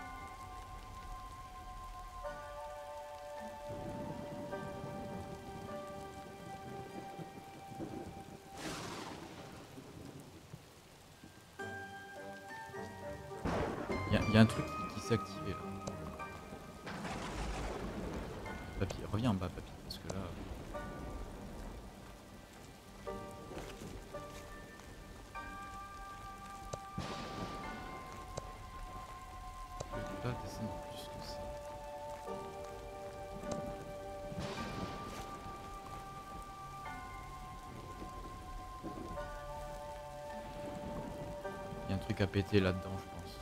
A: Il y, y a un truc qui, qui s'est activé là. Papy, reviens en bas, papy, parce que là. Je vais pas descendre plus que ça. Il y a un truc à péter là-dedans, je pense.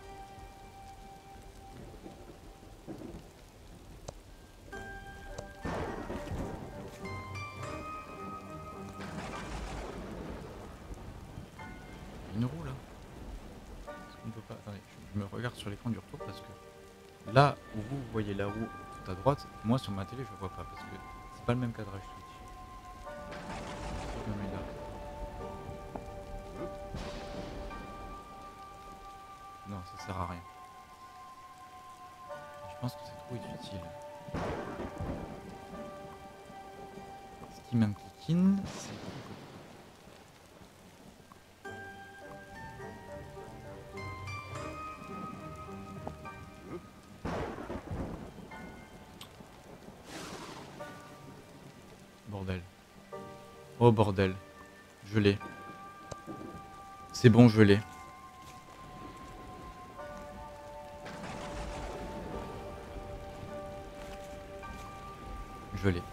A: Une roue là. Est-ce qu'on peut pas. Attendez, je, je me regarde sur l'écran du retour parce que là où vous voyez la roue tout à droite, moi sur ma télé je vois pas parce que c'est pas le même cadrage Twitch. Si je me mets là. Non, ça sert à rien. Je pense que c'est trop inutile. Ce qui m'inquiétine, c'est bordel. Oh bordel. Je l'ai. C'est bon, je l'ai. Je l'ai.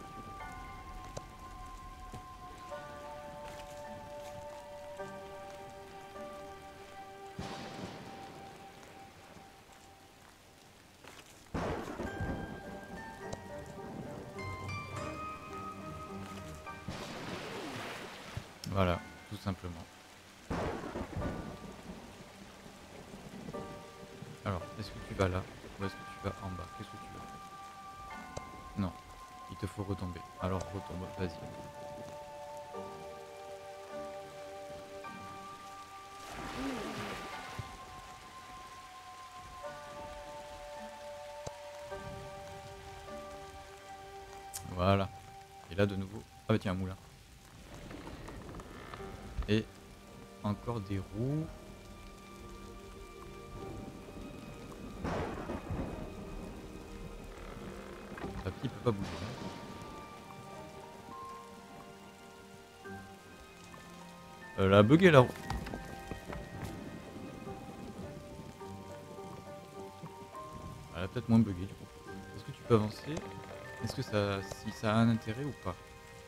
A: Voilà, tout simplement. Alors, est-ce que tu vas là ou est-ce que tu vas en bas? Qu'est-ce que tu veux? Non, il te faut retomber. Alors retombe, vas-y. Voilà. Et là de nouveau. Ah bah tiens, un moulin. Et encore des roues. Papy il peut pas bouger. Hein. Elle a bugué la roue. Elle a peut-être moins bugué du coup. Est-ce que tu peux avancer? Est-ce que ça, si ça a un intérêt ou pas?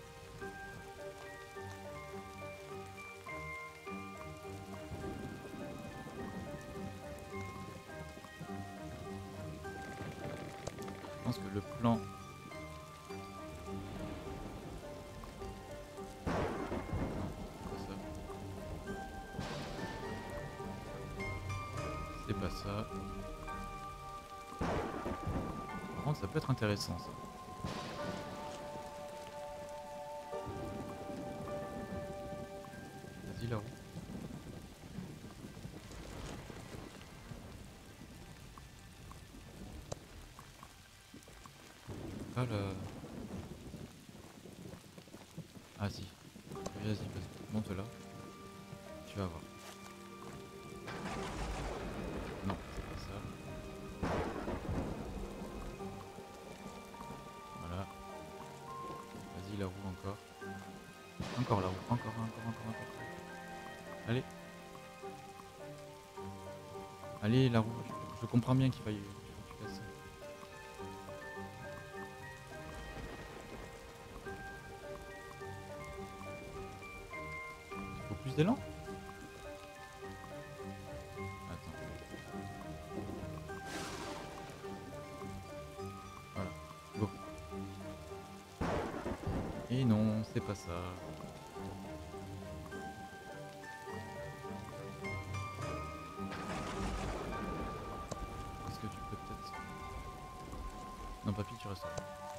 A: Je pense que le plan... C'est pas ça. Par contre, ça peut être intéressant ça. Vas-y la roue. Pas le... Ah si. Vas-y, vas-y. Monte là. Tu vas voir. Encore là-haut, encore, encore, encore, encore. Allez. Allez, la roue. Je, je comprends bien qu'il faille qu'il faille casser. Il faut plus d'élan. Attends. Voilà. Go. Et non, c'est pas ça. Est-ce que tu peux peut-être... Non, papy, tu restes là.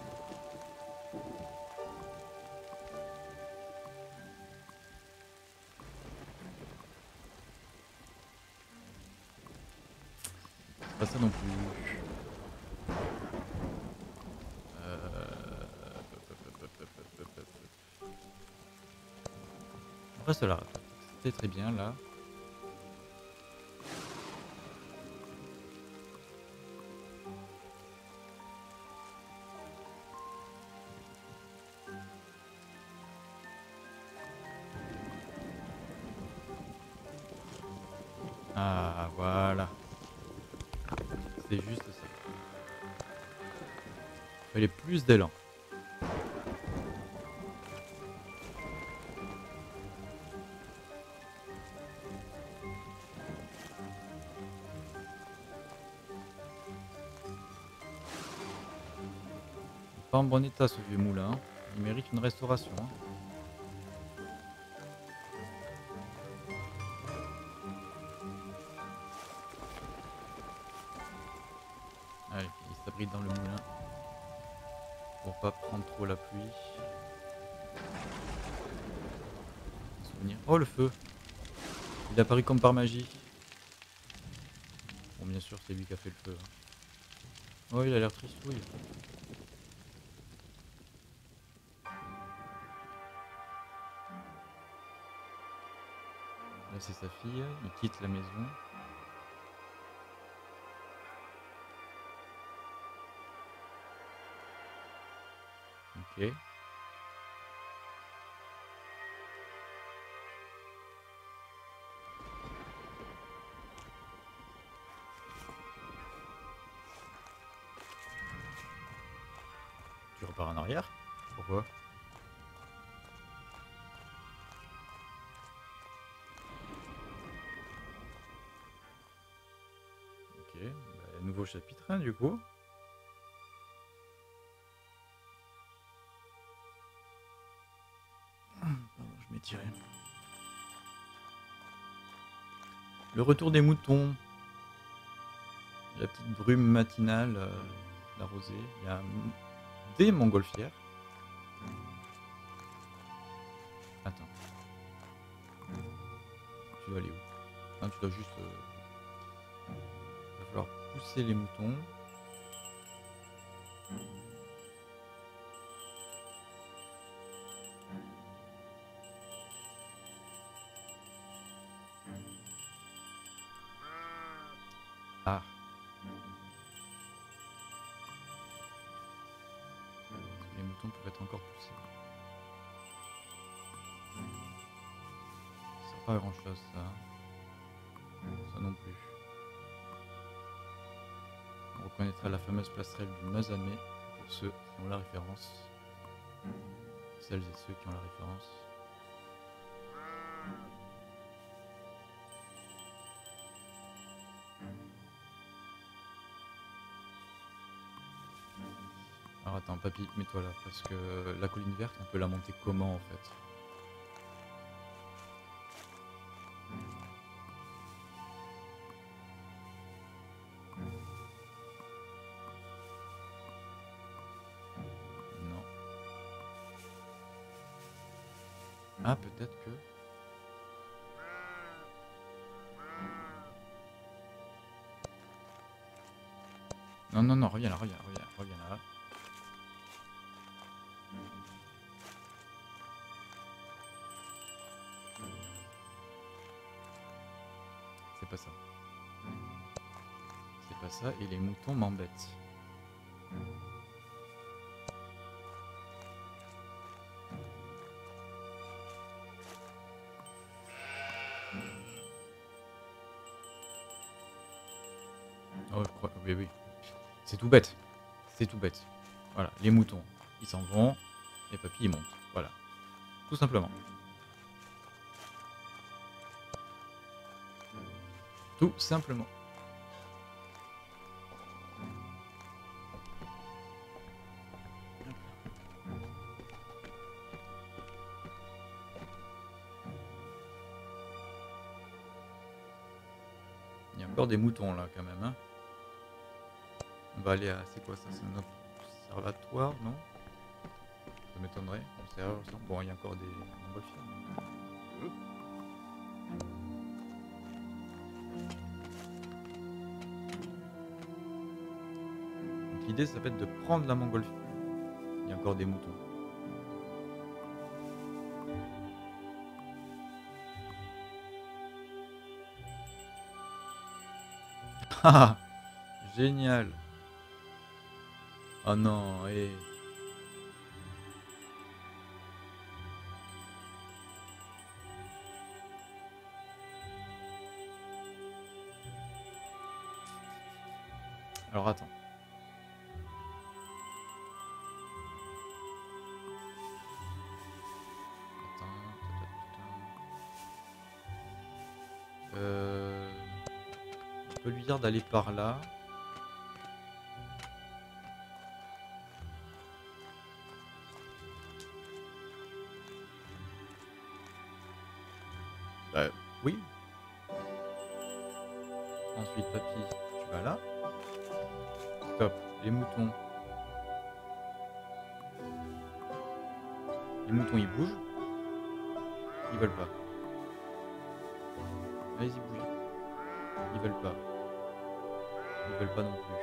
A: C'est pas ça non plus. Euh... On reste là. C'était très bien là. Ah, voilà. C'est juste ça. Il fallait plus d'élan. Pas en bon état ce vieux moulin. Il mérite une restauration. Hein. Allez, il s'abrite dans le moulin. Pour pas prendre trop la pluie. Souvenir. Oh le feu! Il est apparu comme par magie. Bon bien sûr c'est lui qui a fait le feu. Hein. Oh il a l'air tristouille. Là c'est sa fille, il quitte la maison. Ok. Tu repars en arrière? Pourquoi? Ok, bah, nouveau chapitre hein, du coup. Pardon, je m'étirais. Le retour des moutons. La petite brume matinale, euh, la rosée. Il y a des montgolfières. Attends. Tu dois aller où? Enfin, tu dois juste... Euh... Il va falloir pousser les moutons. Ah. Les moutons peuvent être encore poussés. Ça sert pas à grand chose ça. Ça non plus. On reconnaîtra la fameuse passerelle du Mazamet pour ceux qui ont la référence. Celles et ceux qui ont la référence. Alors attends, papy, mets-toi là, parce que la colline verte, on peut la monter comment en fait? Non. Ah, peut-être que... Non, non, non, reviens là, reviens, reviens, reviens là. C'est pas ça. C'est pas ça, et les moutons m'embêtent. Oh, je crois. Oui, oui. C'est tout bête. C'est tout bête. Voilà, les moutons, ils s'en vont, les papis, ils montent. Voilà. Tout simplement. Tout simplement. Il y a encore des moutons là quand même. Hein. On va aller à... C'est quoi ça? C'est un observatoire, non? Ça m'étonnerait. Bon, il y a encore des montgolfières. Donc l'idée ça va être de prendre la montgolfière. Il y a encore des moutons. Ah, génial. Oh non, et... Alors attends. Euh... On peut lui dire d'aller par là. Bah oui. Ensuite, papy, tu vas là. Top. Les moutons. Les moutons ils bougent. Ils veulent pas. Allez-y, bougez. Ils veulent pas. Ils veulent pas non plus.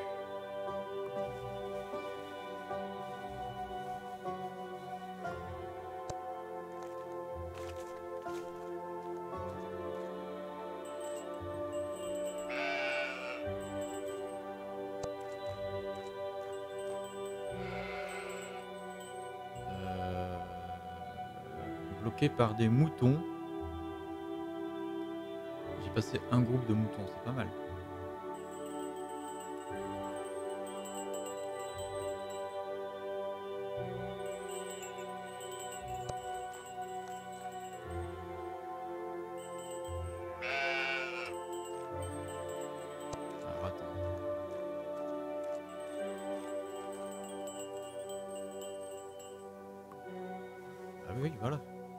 A: Euh... Bloqué par des moutons. J'ai passé un groupe de moutons, c'est pas mal. Oui, voilà.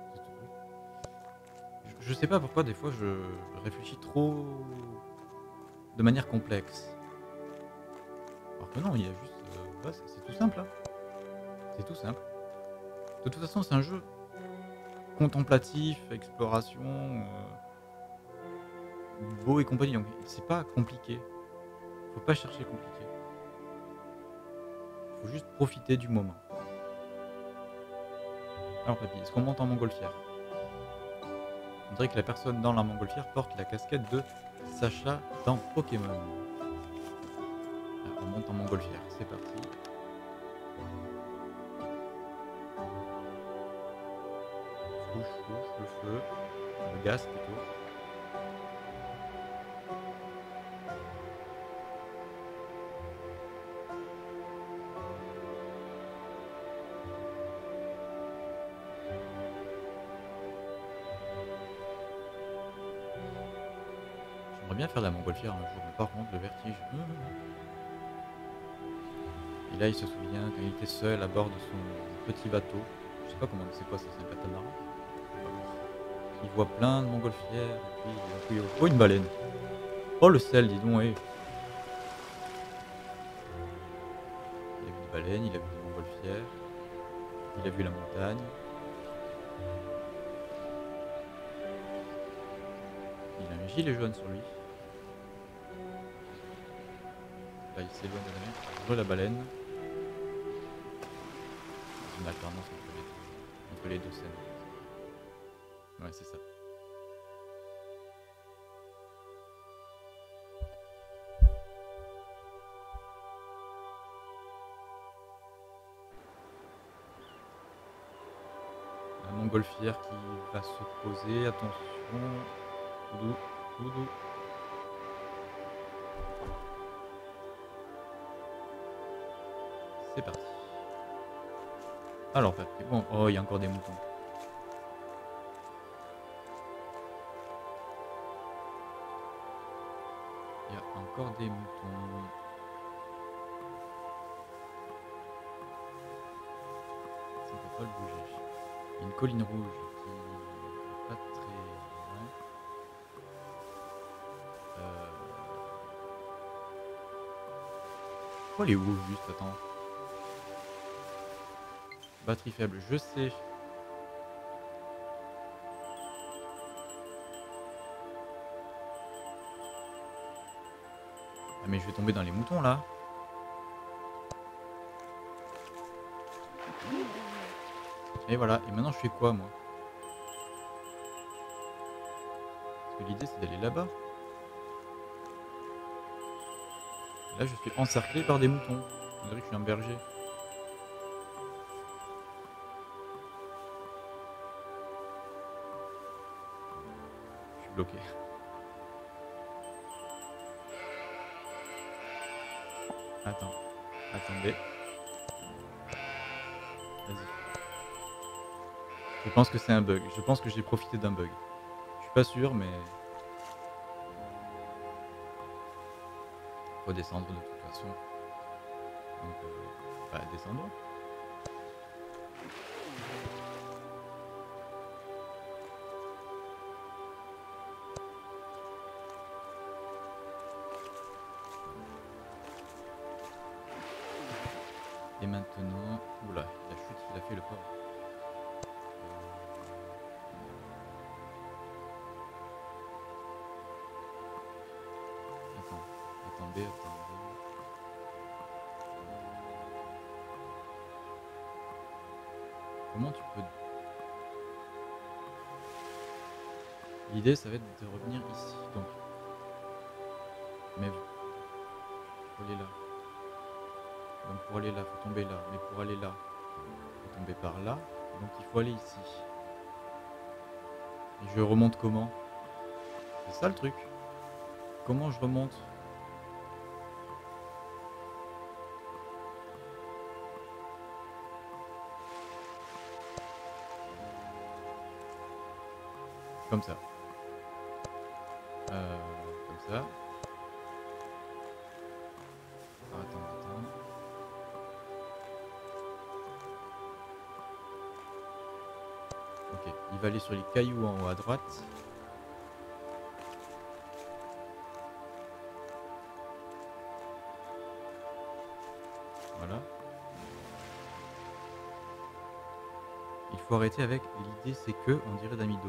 A: Je, je sais pas pourquoi des fois je réfléchis trop de manière complexe. Alors que non, il y a juste... Euh, ouais, c'est tout simple. Hein. C'est tout simple. De toute façon, c'est un jeu contemplatif, exploration, euh, beau et compagnie. Donc c'est pas compliqué. Faut pas chercher compliqué. Faut juste profiter du moment. Alors papy, est-ce qu'on monte en montgolfière? On dirait que la personne dans la montgolfière porte la casquette de Sacha dans Pokémon. Alors, on monte en montgolfière, c'est parti. Fouche, fouche, le feu, le gaz plutôt. J'aimerais bien faire de la montgolfière un jour, mais par contre le vertige... Et là il se souvient quand il était seul à bord de son petit bateau. Je sais pas comment c'est quoi ça, c'est un catamaran. Il voit plein de montgolfières et puis... Oh, une baleine. Oh le sel, dis donc, hey. Il a vu des baleines, il a vu des montgolfières. Il a vu la montagne. Il a un gilet jaune sur lui. Là il s'éloigne de la mer. Il voit la baleine. Une alternance entre les, entre les deux scènes. Ouais, c'est ça. La montgolfière qui va se poser. Attention. Tout doux, tout doux. C'est parti. Alors, papier. Bon, oh, il y a encore des moutons. Il y a encore des moutons. Ça ne peut pas le bouger. Il y a une colline rouge qui est pas très loin. Euh... Oh, elle est où juste? Attends. Batterie faible, je sais. Ah mais je vais tomber dans les moutons là. Et voilà, et maintenant je fais quoi moi? Parce que l'idée c'est d'aller là-bas. Là je suis encerclé par des moutons. On dirait que je suis un berger. Je suis bloqué. Attends, attendez. Vas-y. Je pense que c'est un bug. Je pense que j'ai profité d'un bug. Je suis pas sûr, mais... Faut descendre de toute façon. Donc, euh, bah, descendons. Et maintenant... Oula, la chute qu'il a fait le pauvre. Attends, attendez, attendez. Comment tu peux... L'idée ça va être de revenir ici, donc. Mais faut aller là. Donc pour aller là, faut tomber là. Mais pour aller là, faut tomber par là. Donc il faut aller ici. Et je remonte comment? C'est ça le truc. Comment je remonte? Comme ça. Euh, comme ça. Ah, attends, attends. Ok, il va aller sur les cailloux en haut à droite. Voilà. Il faut arrêter avec l'idée c'est que on dirait d'amido.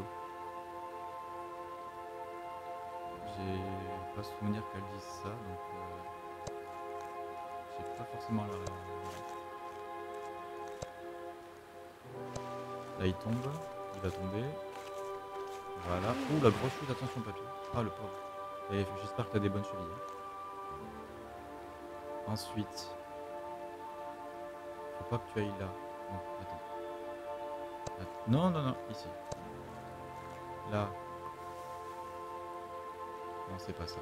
A: J'ai pas souvenir qu'elle dise ça, donc euh, j'ai pas forcément la raison. Là il tombe, il va tomber. Voilà. Ouh la grosse chute, attention papy. Ah le pauvre. Et j'espère que t'as des bonnes chevilles. Ensuite, faut pas que tu ailles là. Non, attends. Attends. Non, non, non, ici. Là. Non, c'est pas ça.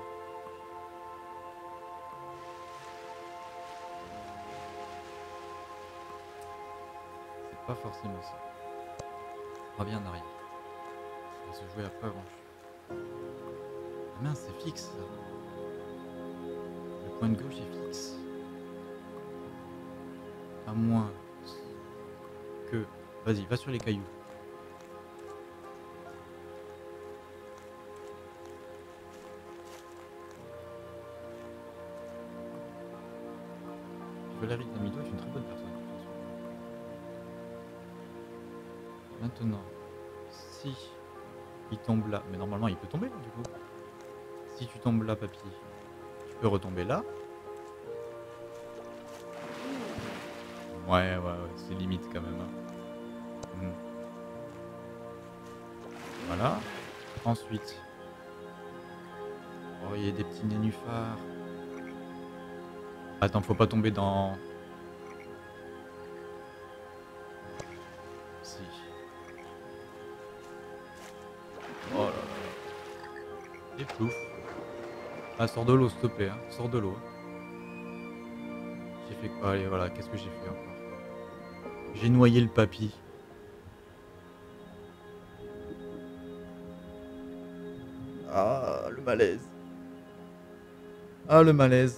A: C'est pas forcément ça. Reviens en arrière. Ça va se jouer à pas grand chose. Ah mince, c'est fixe ça. Le point de gauche est fixe. À moins que... Vas-y, va sur les cailloux. Valérie Damido est une très bonne personne. Maintenant, si il tombe là, mais normalement il peut tomber là, du coup. Si tu tombes là, papy, tu peux retomber là. Ouais, ouais, ouais, c'est limite quand même. Hein. Mmh. Voilà. Ensuite, oh, il y a des petits nénuphars. Attends, faut pas tomber dans... Si. Oh là là. Et plouf. Ah, sors de l'eau, s'il te plaît. Hein. Sors de l'eau. J'ai fait quoi? Allez, voilà, qu'est-ce que j'ai fait encore? J'ai noyé le papy. Ah, le malaise. Ah, le malaise.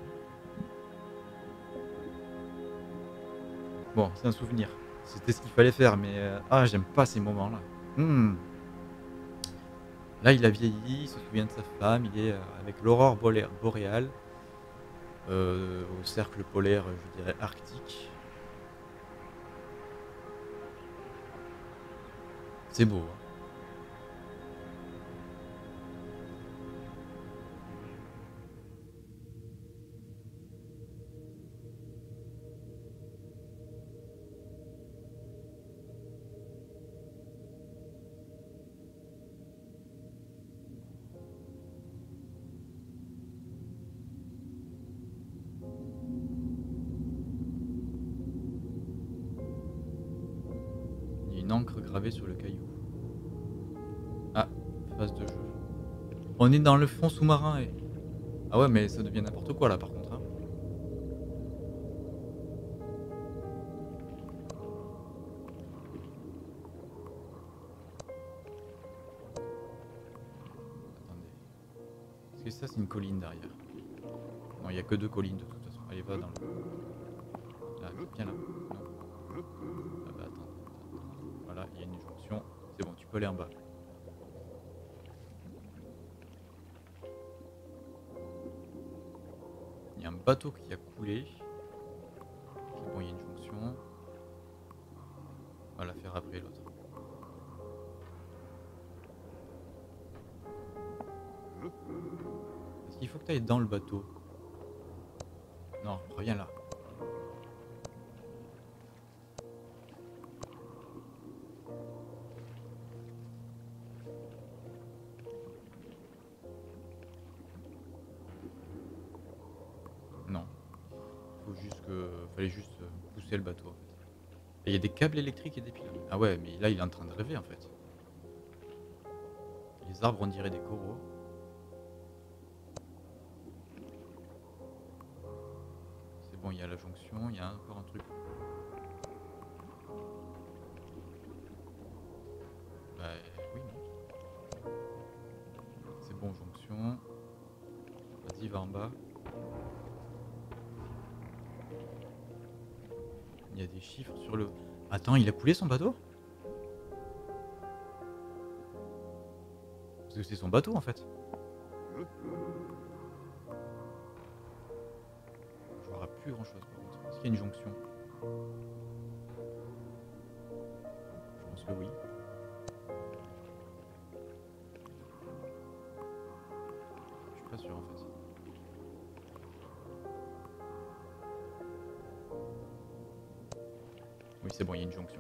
A: Bon, c'est un souvenir. C'était ce qu'il fallait faire, mais euh, ah, j'aime pas ces moments-là. Hmm. Là, il a vieilli, il se souvient de sa femme, il est euh, avec l'aurore bolé- boréale, euh, au cercle polaire, je dirais arctique. C'est beau, hein. Il y a une encre gravée sur le caillou. Ah, phase de jeu. On est dans le fond sous-marin et... Ah ouais, mais ça devient n'importe quoi là par contre, hein. Attendez. Est-ce que ça c'est une colline derrière? Non, il n'y a que deux collines de toute façon. Allez, va dans le... Là, viens là. Non. Ah bah attends, attends, attends. Voilà, il y a une jonction. C'est bon, tu peux aller en bas. Il y a un bateau qui a coulé. Bon, il y a une jonction. On va la faire après l'autre. Est-ce qu'il faut que tu ailles dans le bateau? Non, reviens là. Non. Faut juste que... Fallait juste euh, pousser le bateau en fait. Et il y a des câbles électriques et des piles. Ah ouais, mais là il est en train de rêver en fait. Les arbres on dirait des coraux. C'est bon, il y a la jonction, il y a encore un truc. Bah oui, non. C'est bon, jonction. Vas-y, va en bas. Il y a des chiffres sur le... Attends, il a coulé son bateau? Parce que c'est son bateau en fait. Je vois plus grand chose par contre. Est-ce qu'il y a une jonction? Je pense que oui. Je suis pas sûr en fait. Oui, c'est bon, il y a une jonction.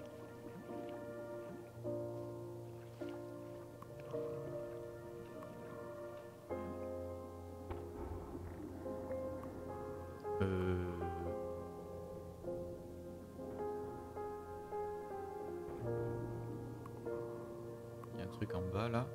A: Euh... Il y a un truc en bas là.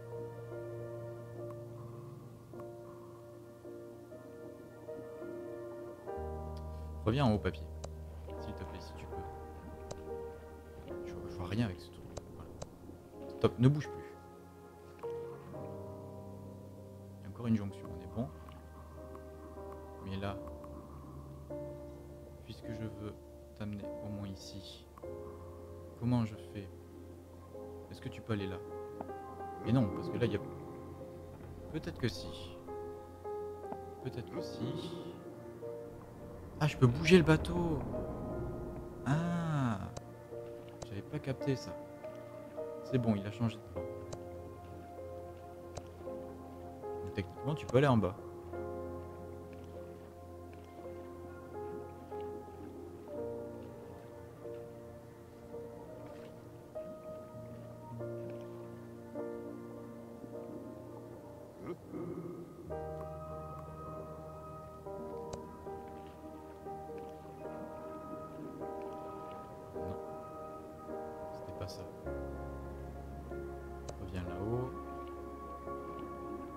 A: Reviens en haut, papier. S'il te plaît, si tu peux. Je vois, je vois rien avec ce truc. Voilà. Stop, ne bouge plus. Il y a encore une jonction, on est bon. Mais là, puisque je veux t'amener au moins ici, comment je fais? Est-ce que tu peux aller là? Et non, parce que là, il y a... Peut-être que si. Peut-être que si. Ah, je peux bouger le bateau. Ah, j'avais pas capté ça. C'est bon, il a changé de plan. Donc, techniquement, tu peux aller en bas. Non, c'était pas ça. Reviens là-haut.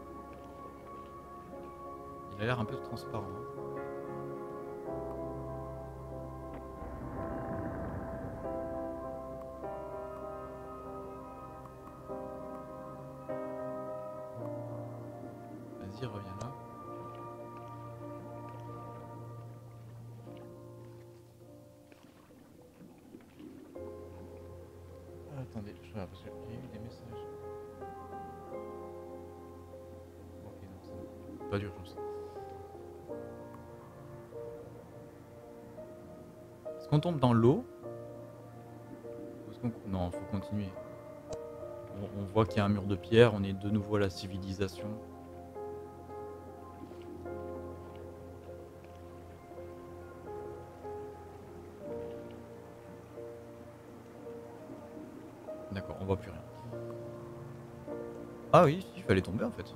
A: Il a l'air un peu transparent. vas-y, reviens là. Ah, attendez, je regarde parce que j'ai eu des messages. Ok, non, ça pas d'urgence. Est-ce qu'on tombe dans l'eau? Est-ce qu'on... Non, faut continuer. On, on voit qu'il y a un mur de pierre, on est de nouveau à la civilisation. D'accord, on voit plus rien. Ah oui, il fallait tomber en fait.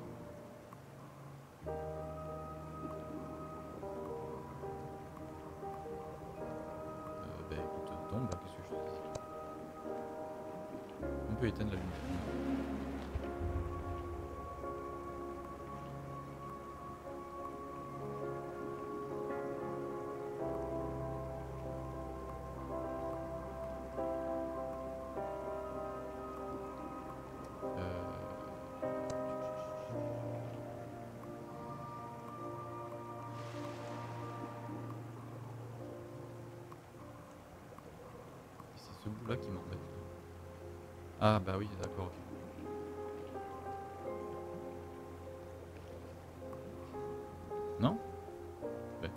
A: Euh, bah écoute, tombe, qu'est-ce que je te dis? On peut éteindre la lumière. C'est ce bout là qui m'embête. Ah bah oui, d'accord, ok. Non? Ouais.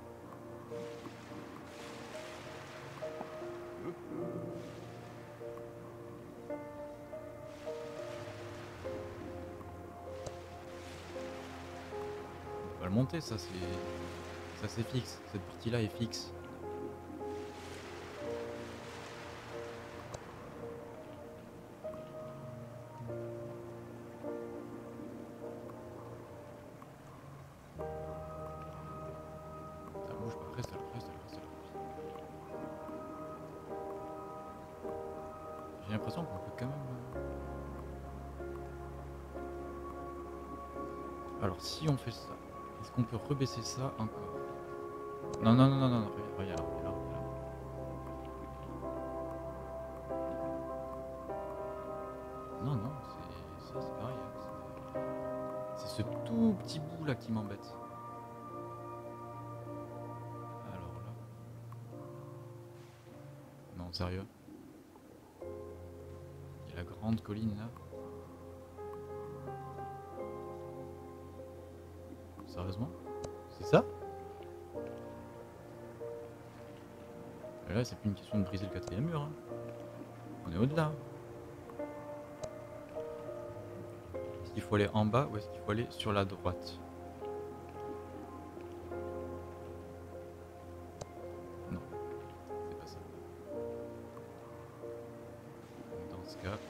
A: On va le monter, ça c'est... Ça c'est fixe, cette partie là est fixe. Ça bouge pas, reste là, reste là, reste là. J'ai l'impression qu'on peut quand même... Alors si on fait ça, est-ce qu'on peut rebaisser ça encore? Non, non, non, non, non, regarde, regarde, regarde. Non, non, c'est ça, c'est pareil. C'est ce tout petit bout là qui m'embête. Alors là... Non, sérieux. Il y a la grande colline là. Sérieusement? C'est ça? Et là, c'est plus une question de briser le quatrième mur. Hein. On est au-delà. Est-ce qu'il faut aller en bas ou est-ce qu'il faut aller sur la droite? Non, c'est pas ça. Dans ce cas,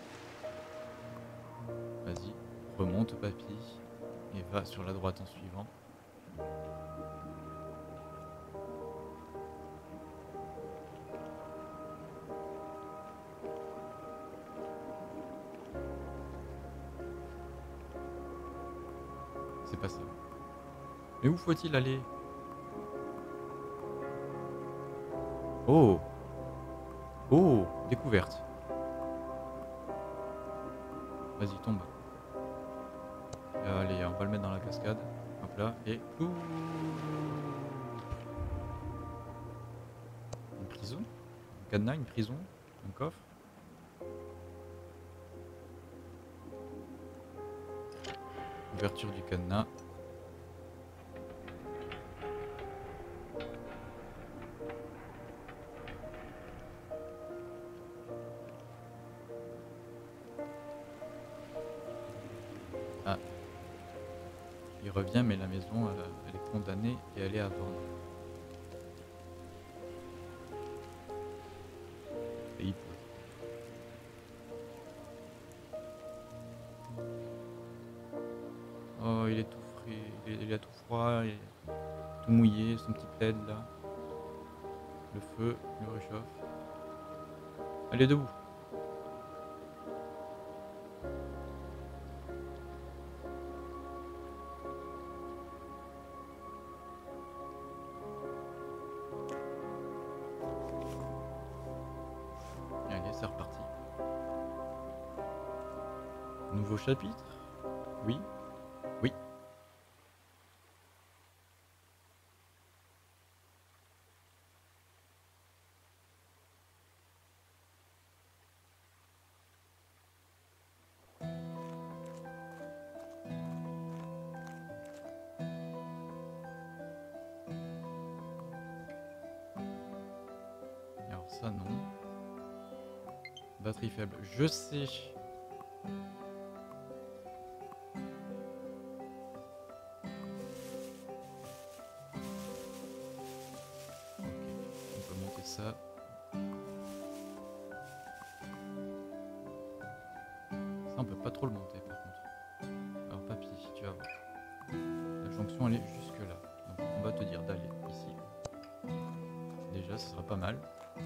A: vas-y, remonte papy et va sur la droite en suivant. C'est pas ça. Mais où faut-il aller? Oh! Oh! Découverte. Vas-y, tombe. Allez, on va le mettre dans la cascade. Hop là, et... Ouh, une prison? Un cadenas, une prison? Un coffre? Ouverture du cadenas. Ah. Il revient, mais la maison, elle, elle est condamnée et elle est à vendre. Et il pleut. Oh, il est tout frais, il, est, il a tout froid, il est tout mouillé, son petit plaid là. Le feu le réchauffe. Allez, debout. Allez, c'est reparti. Nouveau chapitre? Oui. Oui. Alors ça non. Batterie faible, je sais. Ok, on peut monter ça. Ça on peut pas trop le monter par contre. Alors papy, tu vas voir. La jonction elle est jusque là. Donc on va te dire d'aller ici. Déjà ce sera pas mal.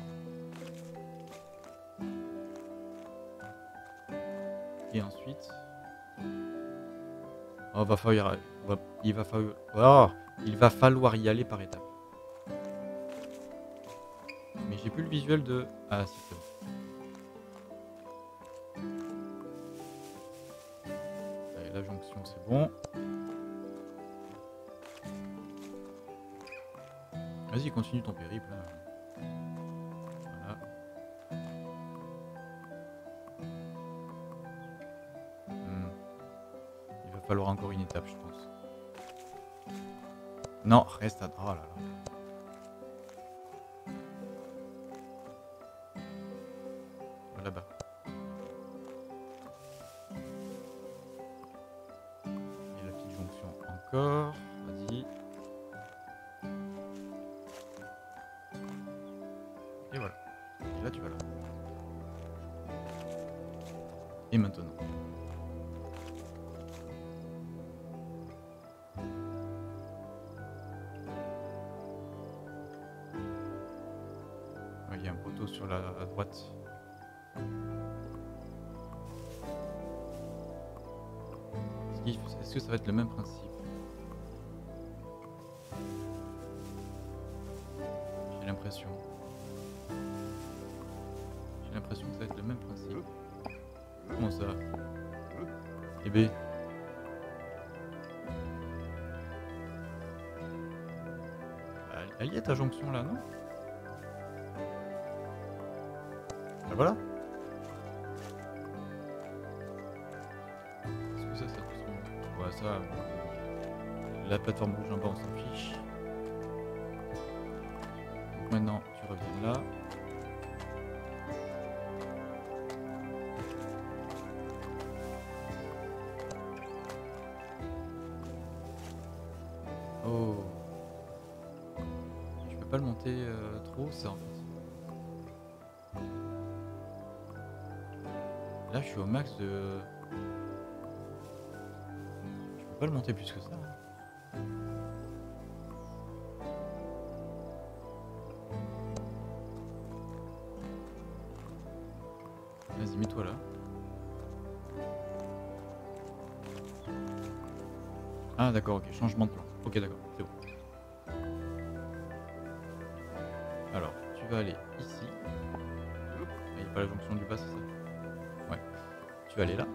A: Et ensuite, oh, va falloir, va, il va falloir, oh, il va falloir y aller par étapes. Mais j'ai plus le visuel de, ah si c'est bon. Allez, la jonction c'est bon. Vas-y, continue ton périple. Voilà. Hmm. Il va falloir encore une étape, je pense. Non, reste à... Oh là là. Là-bas. Et la petite jonction encore. Vas-y. Et voilà. Et là, tu vas là. Et maintenant. Il y a un poteau sur la à droite. Est-ce que ça va être le même principe? J'ai l'impression. J'ai l'impression que ça va être le même principe. Comment ça? Eh ben. Elle y est ta jonction là, non? Ah voilà. Est-ce que ça, ça peut se rendre? Ouais, ça. La plateforme rouge en bas, on s'en fiche. Donc maintenant, tu reviens là. Oh. Je peux pas le monter euh, trop, ça en fait. Là, je suis au max de... Je peux pas le monter plus que ça. Vas-y, mets-toi là. Ah d'accord, ok, changement de plan. Ok, d'accord, c'est bon. Alors, tu vas aller ici. Il n'y a pas la jonction du bas, c'est ça? Ouais. Tu vas aller là.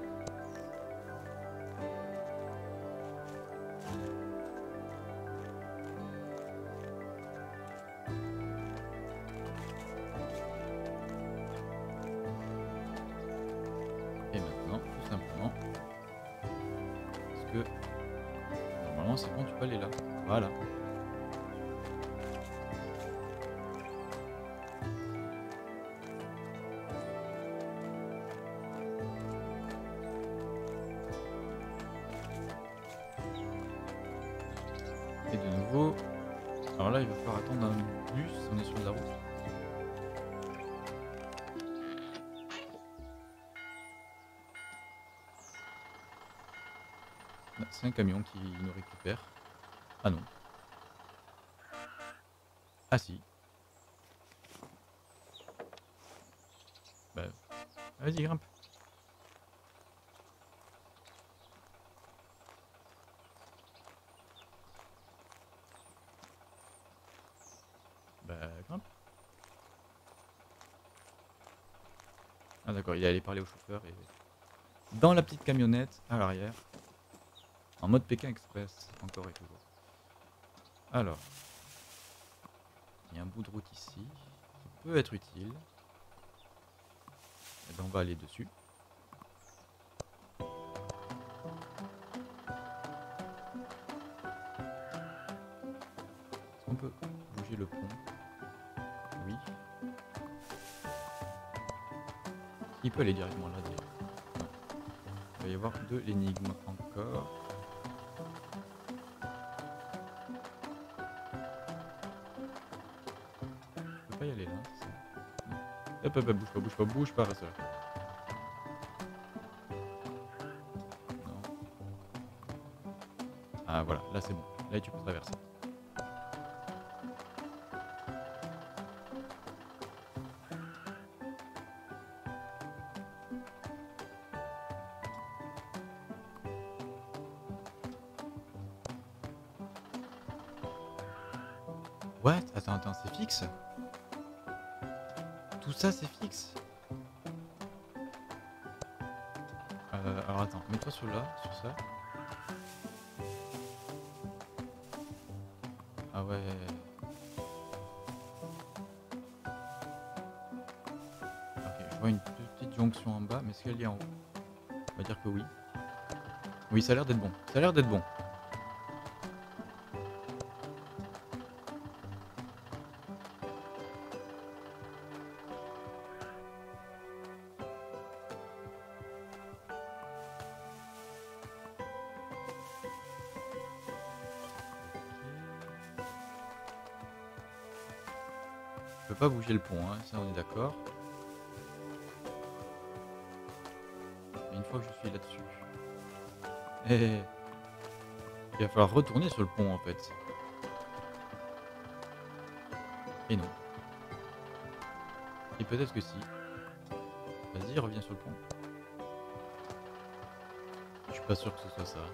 A: Et maintenant, tout simplement, parce que normalement c'est bon, tu peux aller là. Voilà. Et de nouveau, alors là il va falloir attendre un bus, on est sur de la route. C'est un camion qui nous récupère. Ah non. Ah si. Bah, vas-y, grimpe. Bah, grimpe. Ah d'accord, il est allé parler au chauffeur et... Dans la petite camionnette, à l'arrière. En mode Pékin Express, encore et toujours. Alors. Il y a un bout de route ici, qui peut être utile. Et ben on va aller dessus. Est-ce qu'on peut bouger le pont? Oui. Il peut aller directement là d'ailleurs. Il va y avoir de l'énigme encore. Je peux pas y aller là, c'est ça? Non. Hop, hop, hop, bouge pas, bouge pas, bouge pas, reste là. Non. Ah voilà, là c'est bon. Là tu peux traverser. What? Attends, attends, c'est fixe? Tout ça c'est fixe? Euh, alors attends, mets-toi sur là, sur ça. Ah ouais. Ok, je vois une petite jonction en bas, mais est-ce qu'elle est en haut? On va dire que oui. Oui, ça a l'air d'être bon. Ça a l'air d'être bon. Je peux pas bouger le pont, hein, ça on est d'accord. Mais une fois que je suis là-dessus... Eh, il va falloir retourner sur le pont en fait. Et non. Et peut-être que si. Vas-y, reviens sur le pont. Je suis pas sûr que ce soit ça.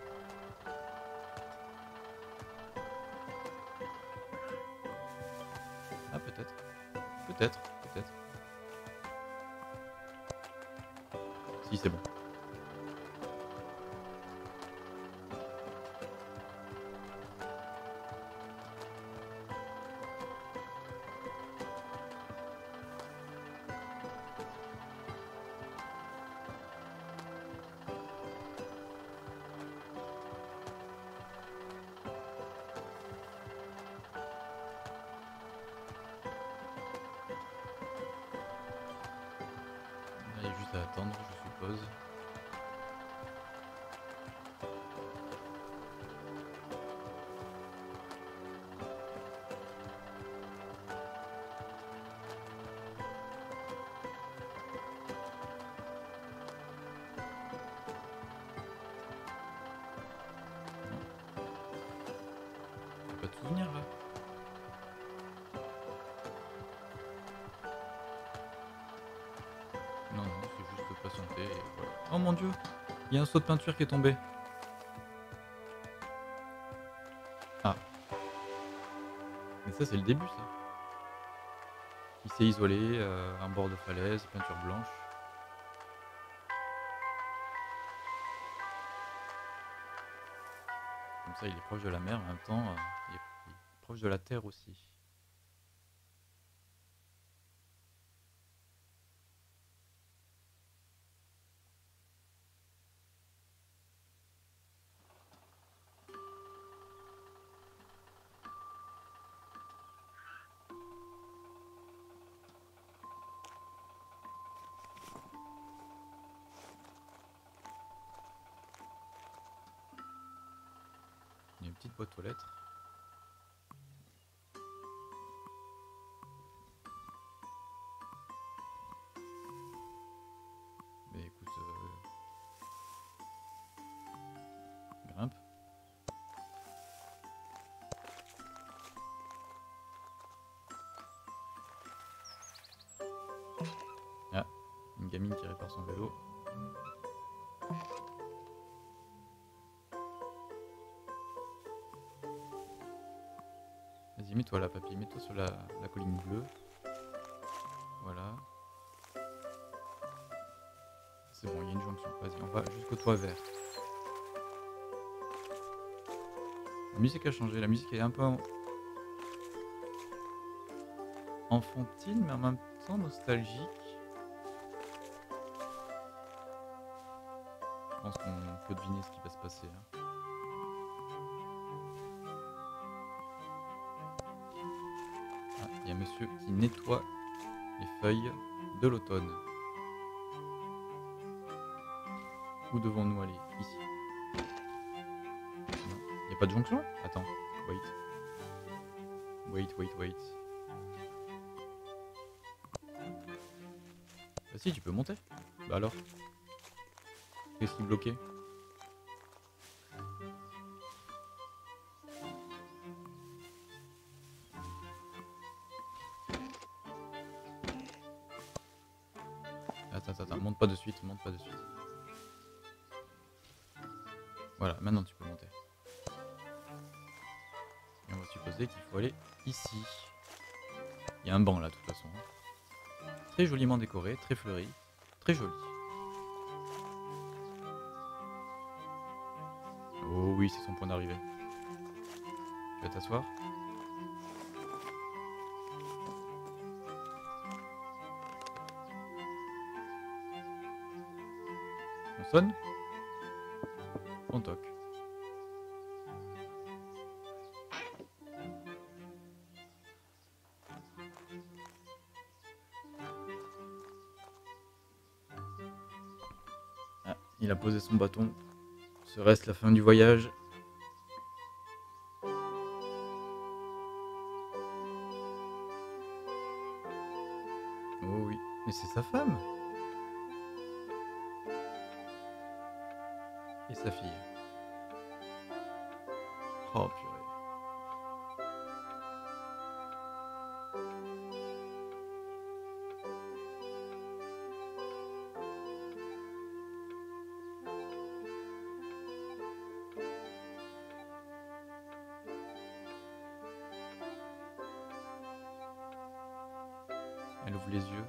A: Ah peut-être. Peut-être, peut-être. Si, c'est bon. Il y a juste à attendre, je suppose. T'as pas de souvenir là? Non, non, c'est juste patienter et voilà. Oh mon dieu! Il y a un seau de peinture qui est tombé. Ah. Mais ça, c'est le début, ça. Il s'est isolé, euh, un bord de falaise, peinture blanche. Comme ça, il est proche de la mer, en même temps, euh, il, est, il est proche de la terre aussi. Il y a une petite boîte aux lettres. Mais écoute, euh, grimpe. Ah, une gamine qui répare son vélo. Vas-y, mets-toi là, papy. Mets-toi sur la, la colline bleue. Voilà. C'est bon, il y a une jonction. Vas-y, on va jusqu'au toit vert. La musique a changé. La musique est un peu en- enfantine, mais en même temps nostalgique. Je pense qu'on peut deviner ce qui va se passer là. Ah, il y a monsieur qui nettoie les feuilles de l'automne. Où devons-nous aller? Ici. Il n'y a pas de jonction? Attends. Wait. Wait, wait, wait. Bah si, tu peux monter. Bah alors? Qu'est-ce qui bloquait? Attends, attends, attends, monte pas de suite, monte pas de suite. Voilà, maintenant tu peux monter. Et on va supposer qu'il faut aller ici. Il y a un banc là, de toute façon. Très joliment décoré, très fleuri, très joli. Oh oui, c'est son point d'arrivée. Tu vas t'asseoir? On sonne? On toque. Ah, il a posé son bâton. Ce reste la fin du voyage. Oh oui, mais c'est sa femme. Et sa fille. Oh purée. Elle ouvre les yeux.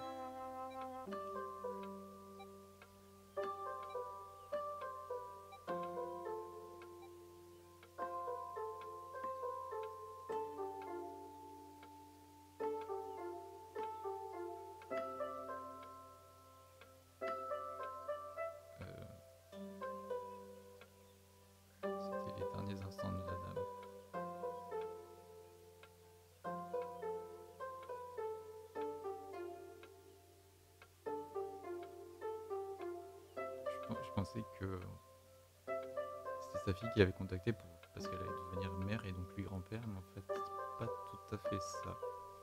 A: C'était les derniers instants de la dame. Je, je pensais que c'était sa fille qui l'avait contacté pour, parce qu'elle allait devenir mère et donc lui grand-père, mais en fait c'est pas tout à fait ça.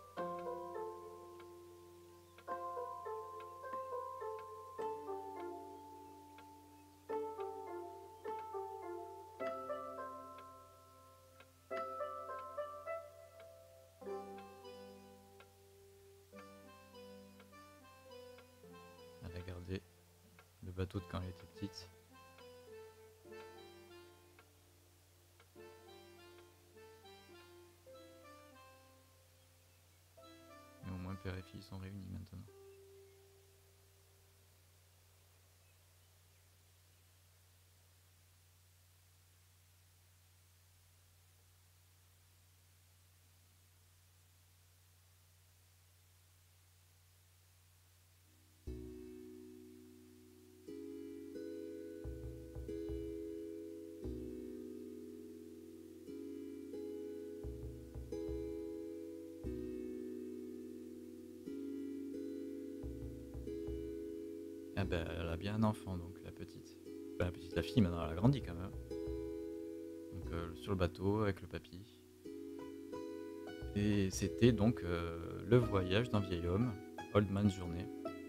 A: Elle a gardé le bateau de quand elle était petite. Et au moins père et fille sont réunis maintenant. Ah ben, elle a bien un enfant, donc la petite. Enfin, la petite, la fille, maintenant elle a grandi quand même. Donc euh, sur le bateau avec le papy. Et c'était donc euh, le voyage d'un vieil homme, Old Man's Journey.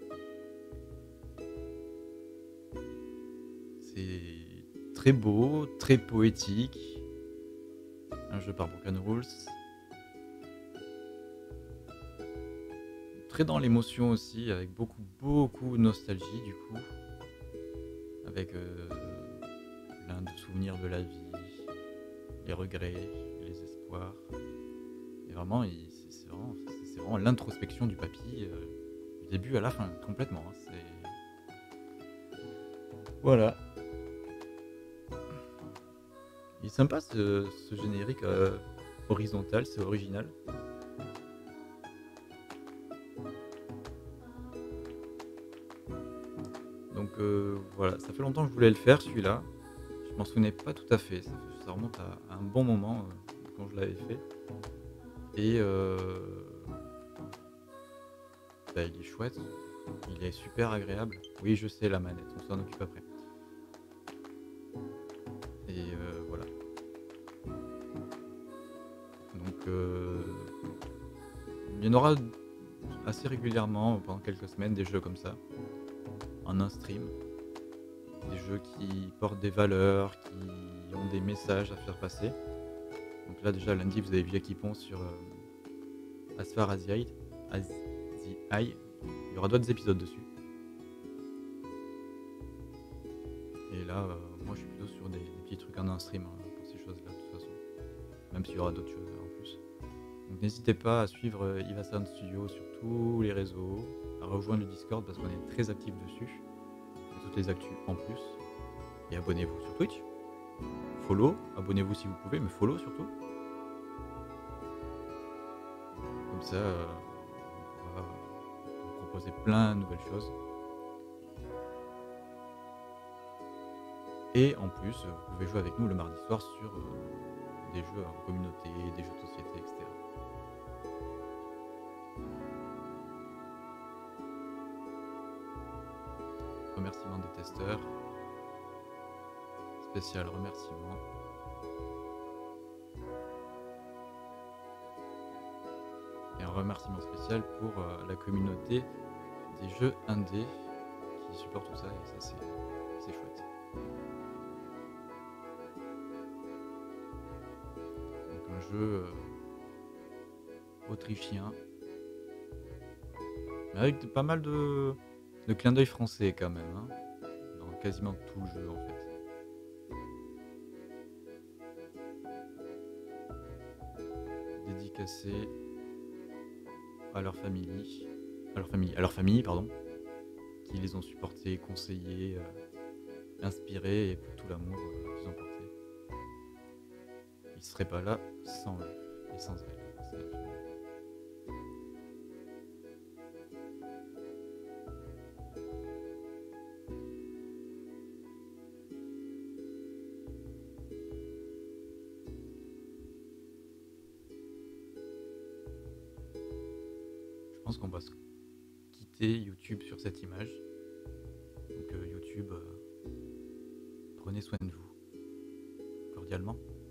A: C'est très beau, très poétique. Un jeu par Broken Rules. Très dans l'émotion aussi, avec beaucoup, beaucoup de nostalgie du coup. Avec euh, plein de souvenirs de la vie, les regrets, les espoirs. Et vraiment, il- c'est c'est vraiment, c'est- c'est vraiment l'introspection du papy, euh, du début à la fin, complètement. hein, C'est... Voilà. Il est sympa ce, ce générique euh, horizontal, c'est original. Donc euh, voilà, ça fait longtemps que je voulais le faire celui-là. Je m'en souvenais pas tout à fait, ça, fait- ça remonte à, à un bon moment euh, quand je l'avais fait. Et euh, bah, il est chouette, il est super agréable. Oui, je sais la manette, on s'en occupe après. aura assez régulièrement, pendant quelques semaines, des jeux comme ça, en un stream. Des jeux qui portent des valeurs, qui ont des messages à faire passer. Donc là déjà lundi vous avez vu Akipon sur euh, As Far As the Eye. As the Eye. Il y aura d'autres épisodes dessus. Et là, euh, moi je suis plutôt sur des, des petits trucs en un stream hein, pour ces choses-là de toute façon. Même s'il y aura d'autres choses en plus. Donc n'hésitez pas à suivre euh, Ivasan Studio sur tous les réseaux, à rejoindre le Discord parce qu'on est très actif dessus. Il y a toutes les actus en plus. Et abonnez-vous sur Twitch. Follow, abonnez-vous si vous pouvez, mais follow surtout. Comme ça, euh, on va vous proposer plein de nouvelles choses. Et en plus, vous pouvez jouer avec nous le mardi soir sur euh, des jeux en communauté, des jeux de société, et cetera. Remerciement des testeurs. Spécial remerciement. Et un remerciement spécial pour euh, la communauté des jeux indés qui supportent tout ça et ça c'est, c'est chouette. Donc un jeu euh, autrichien, mais avec pas mal de, de clins d'œil français quand même, hein, dans quasiment tout le jeu en fait. Dédicacé à leur famille, à leur famille, à leur famille, pardon, qui les ont supportés, conseillés, euh, inspirés et pour tout l'amour euh, qu'ils ont porté. Ils ne seraient pas là sans eux et sans elles. Je pense qu'on va se quitter YouTube sur cette image. Donc euh, YouTube, euh, prenez soin de vous, cordialement.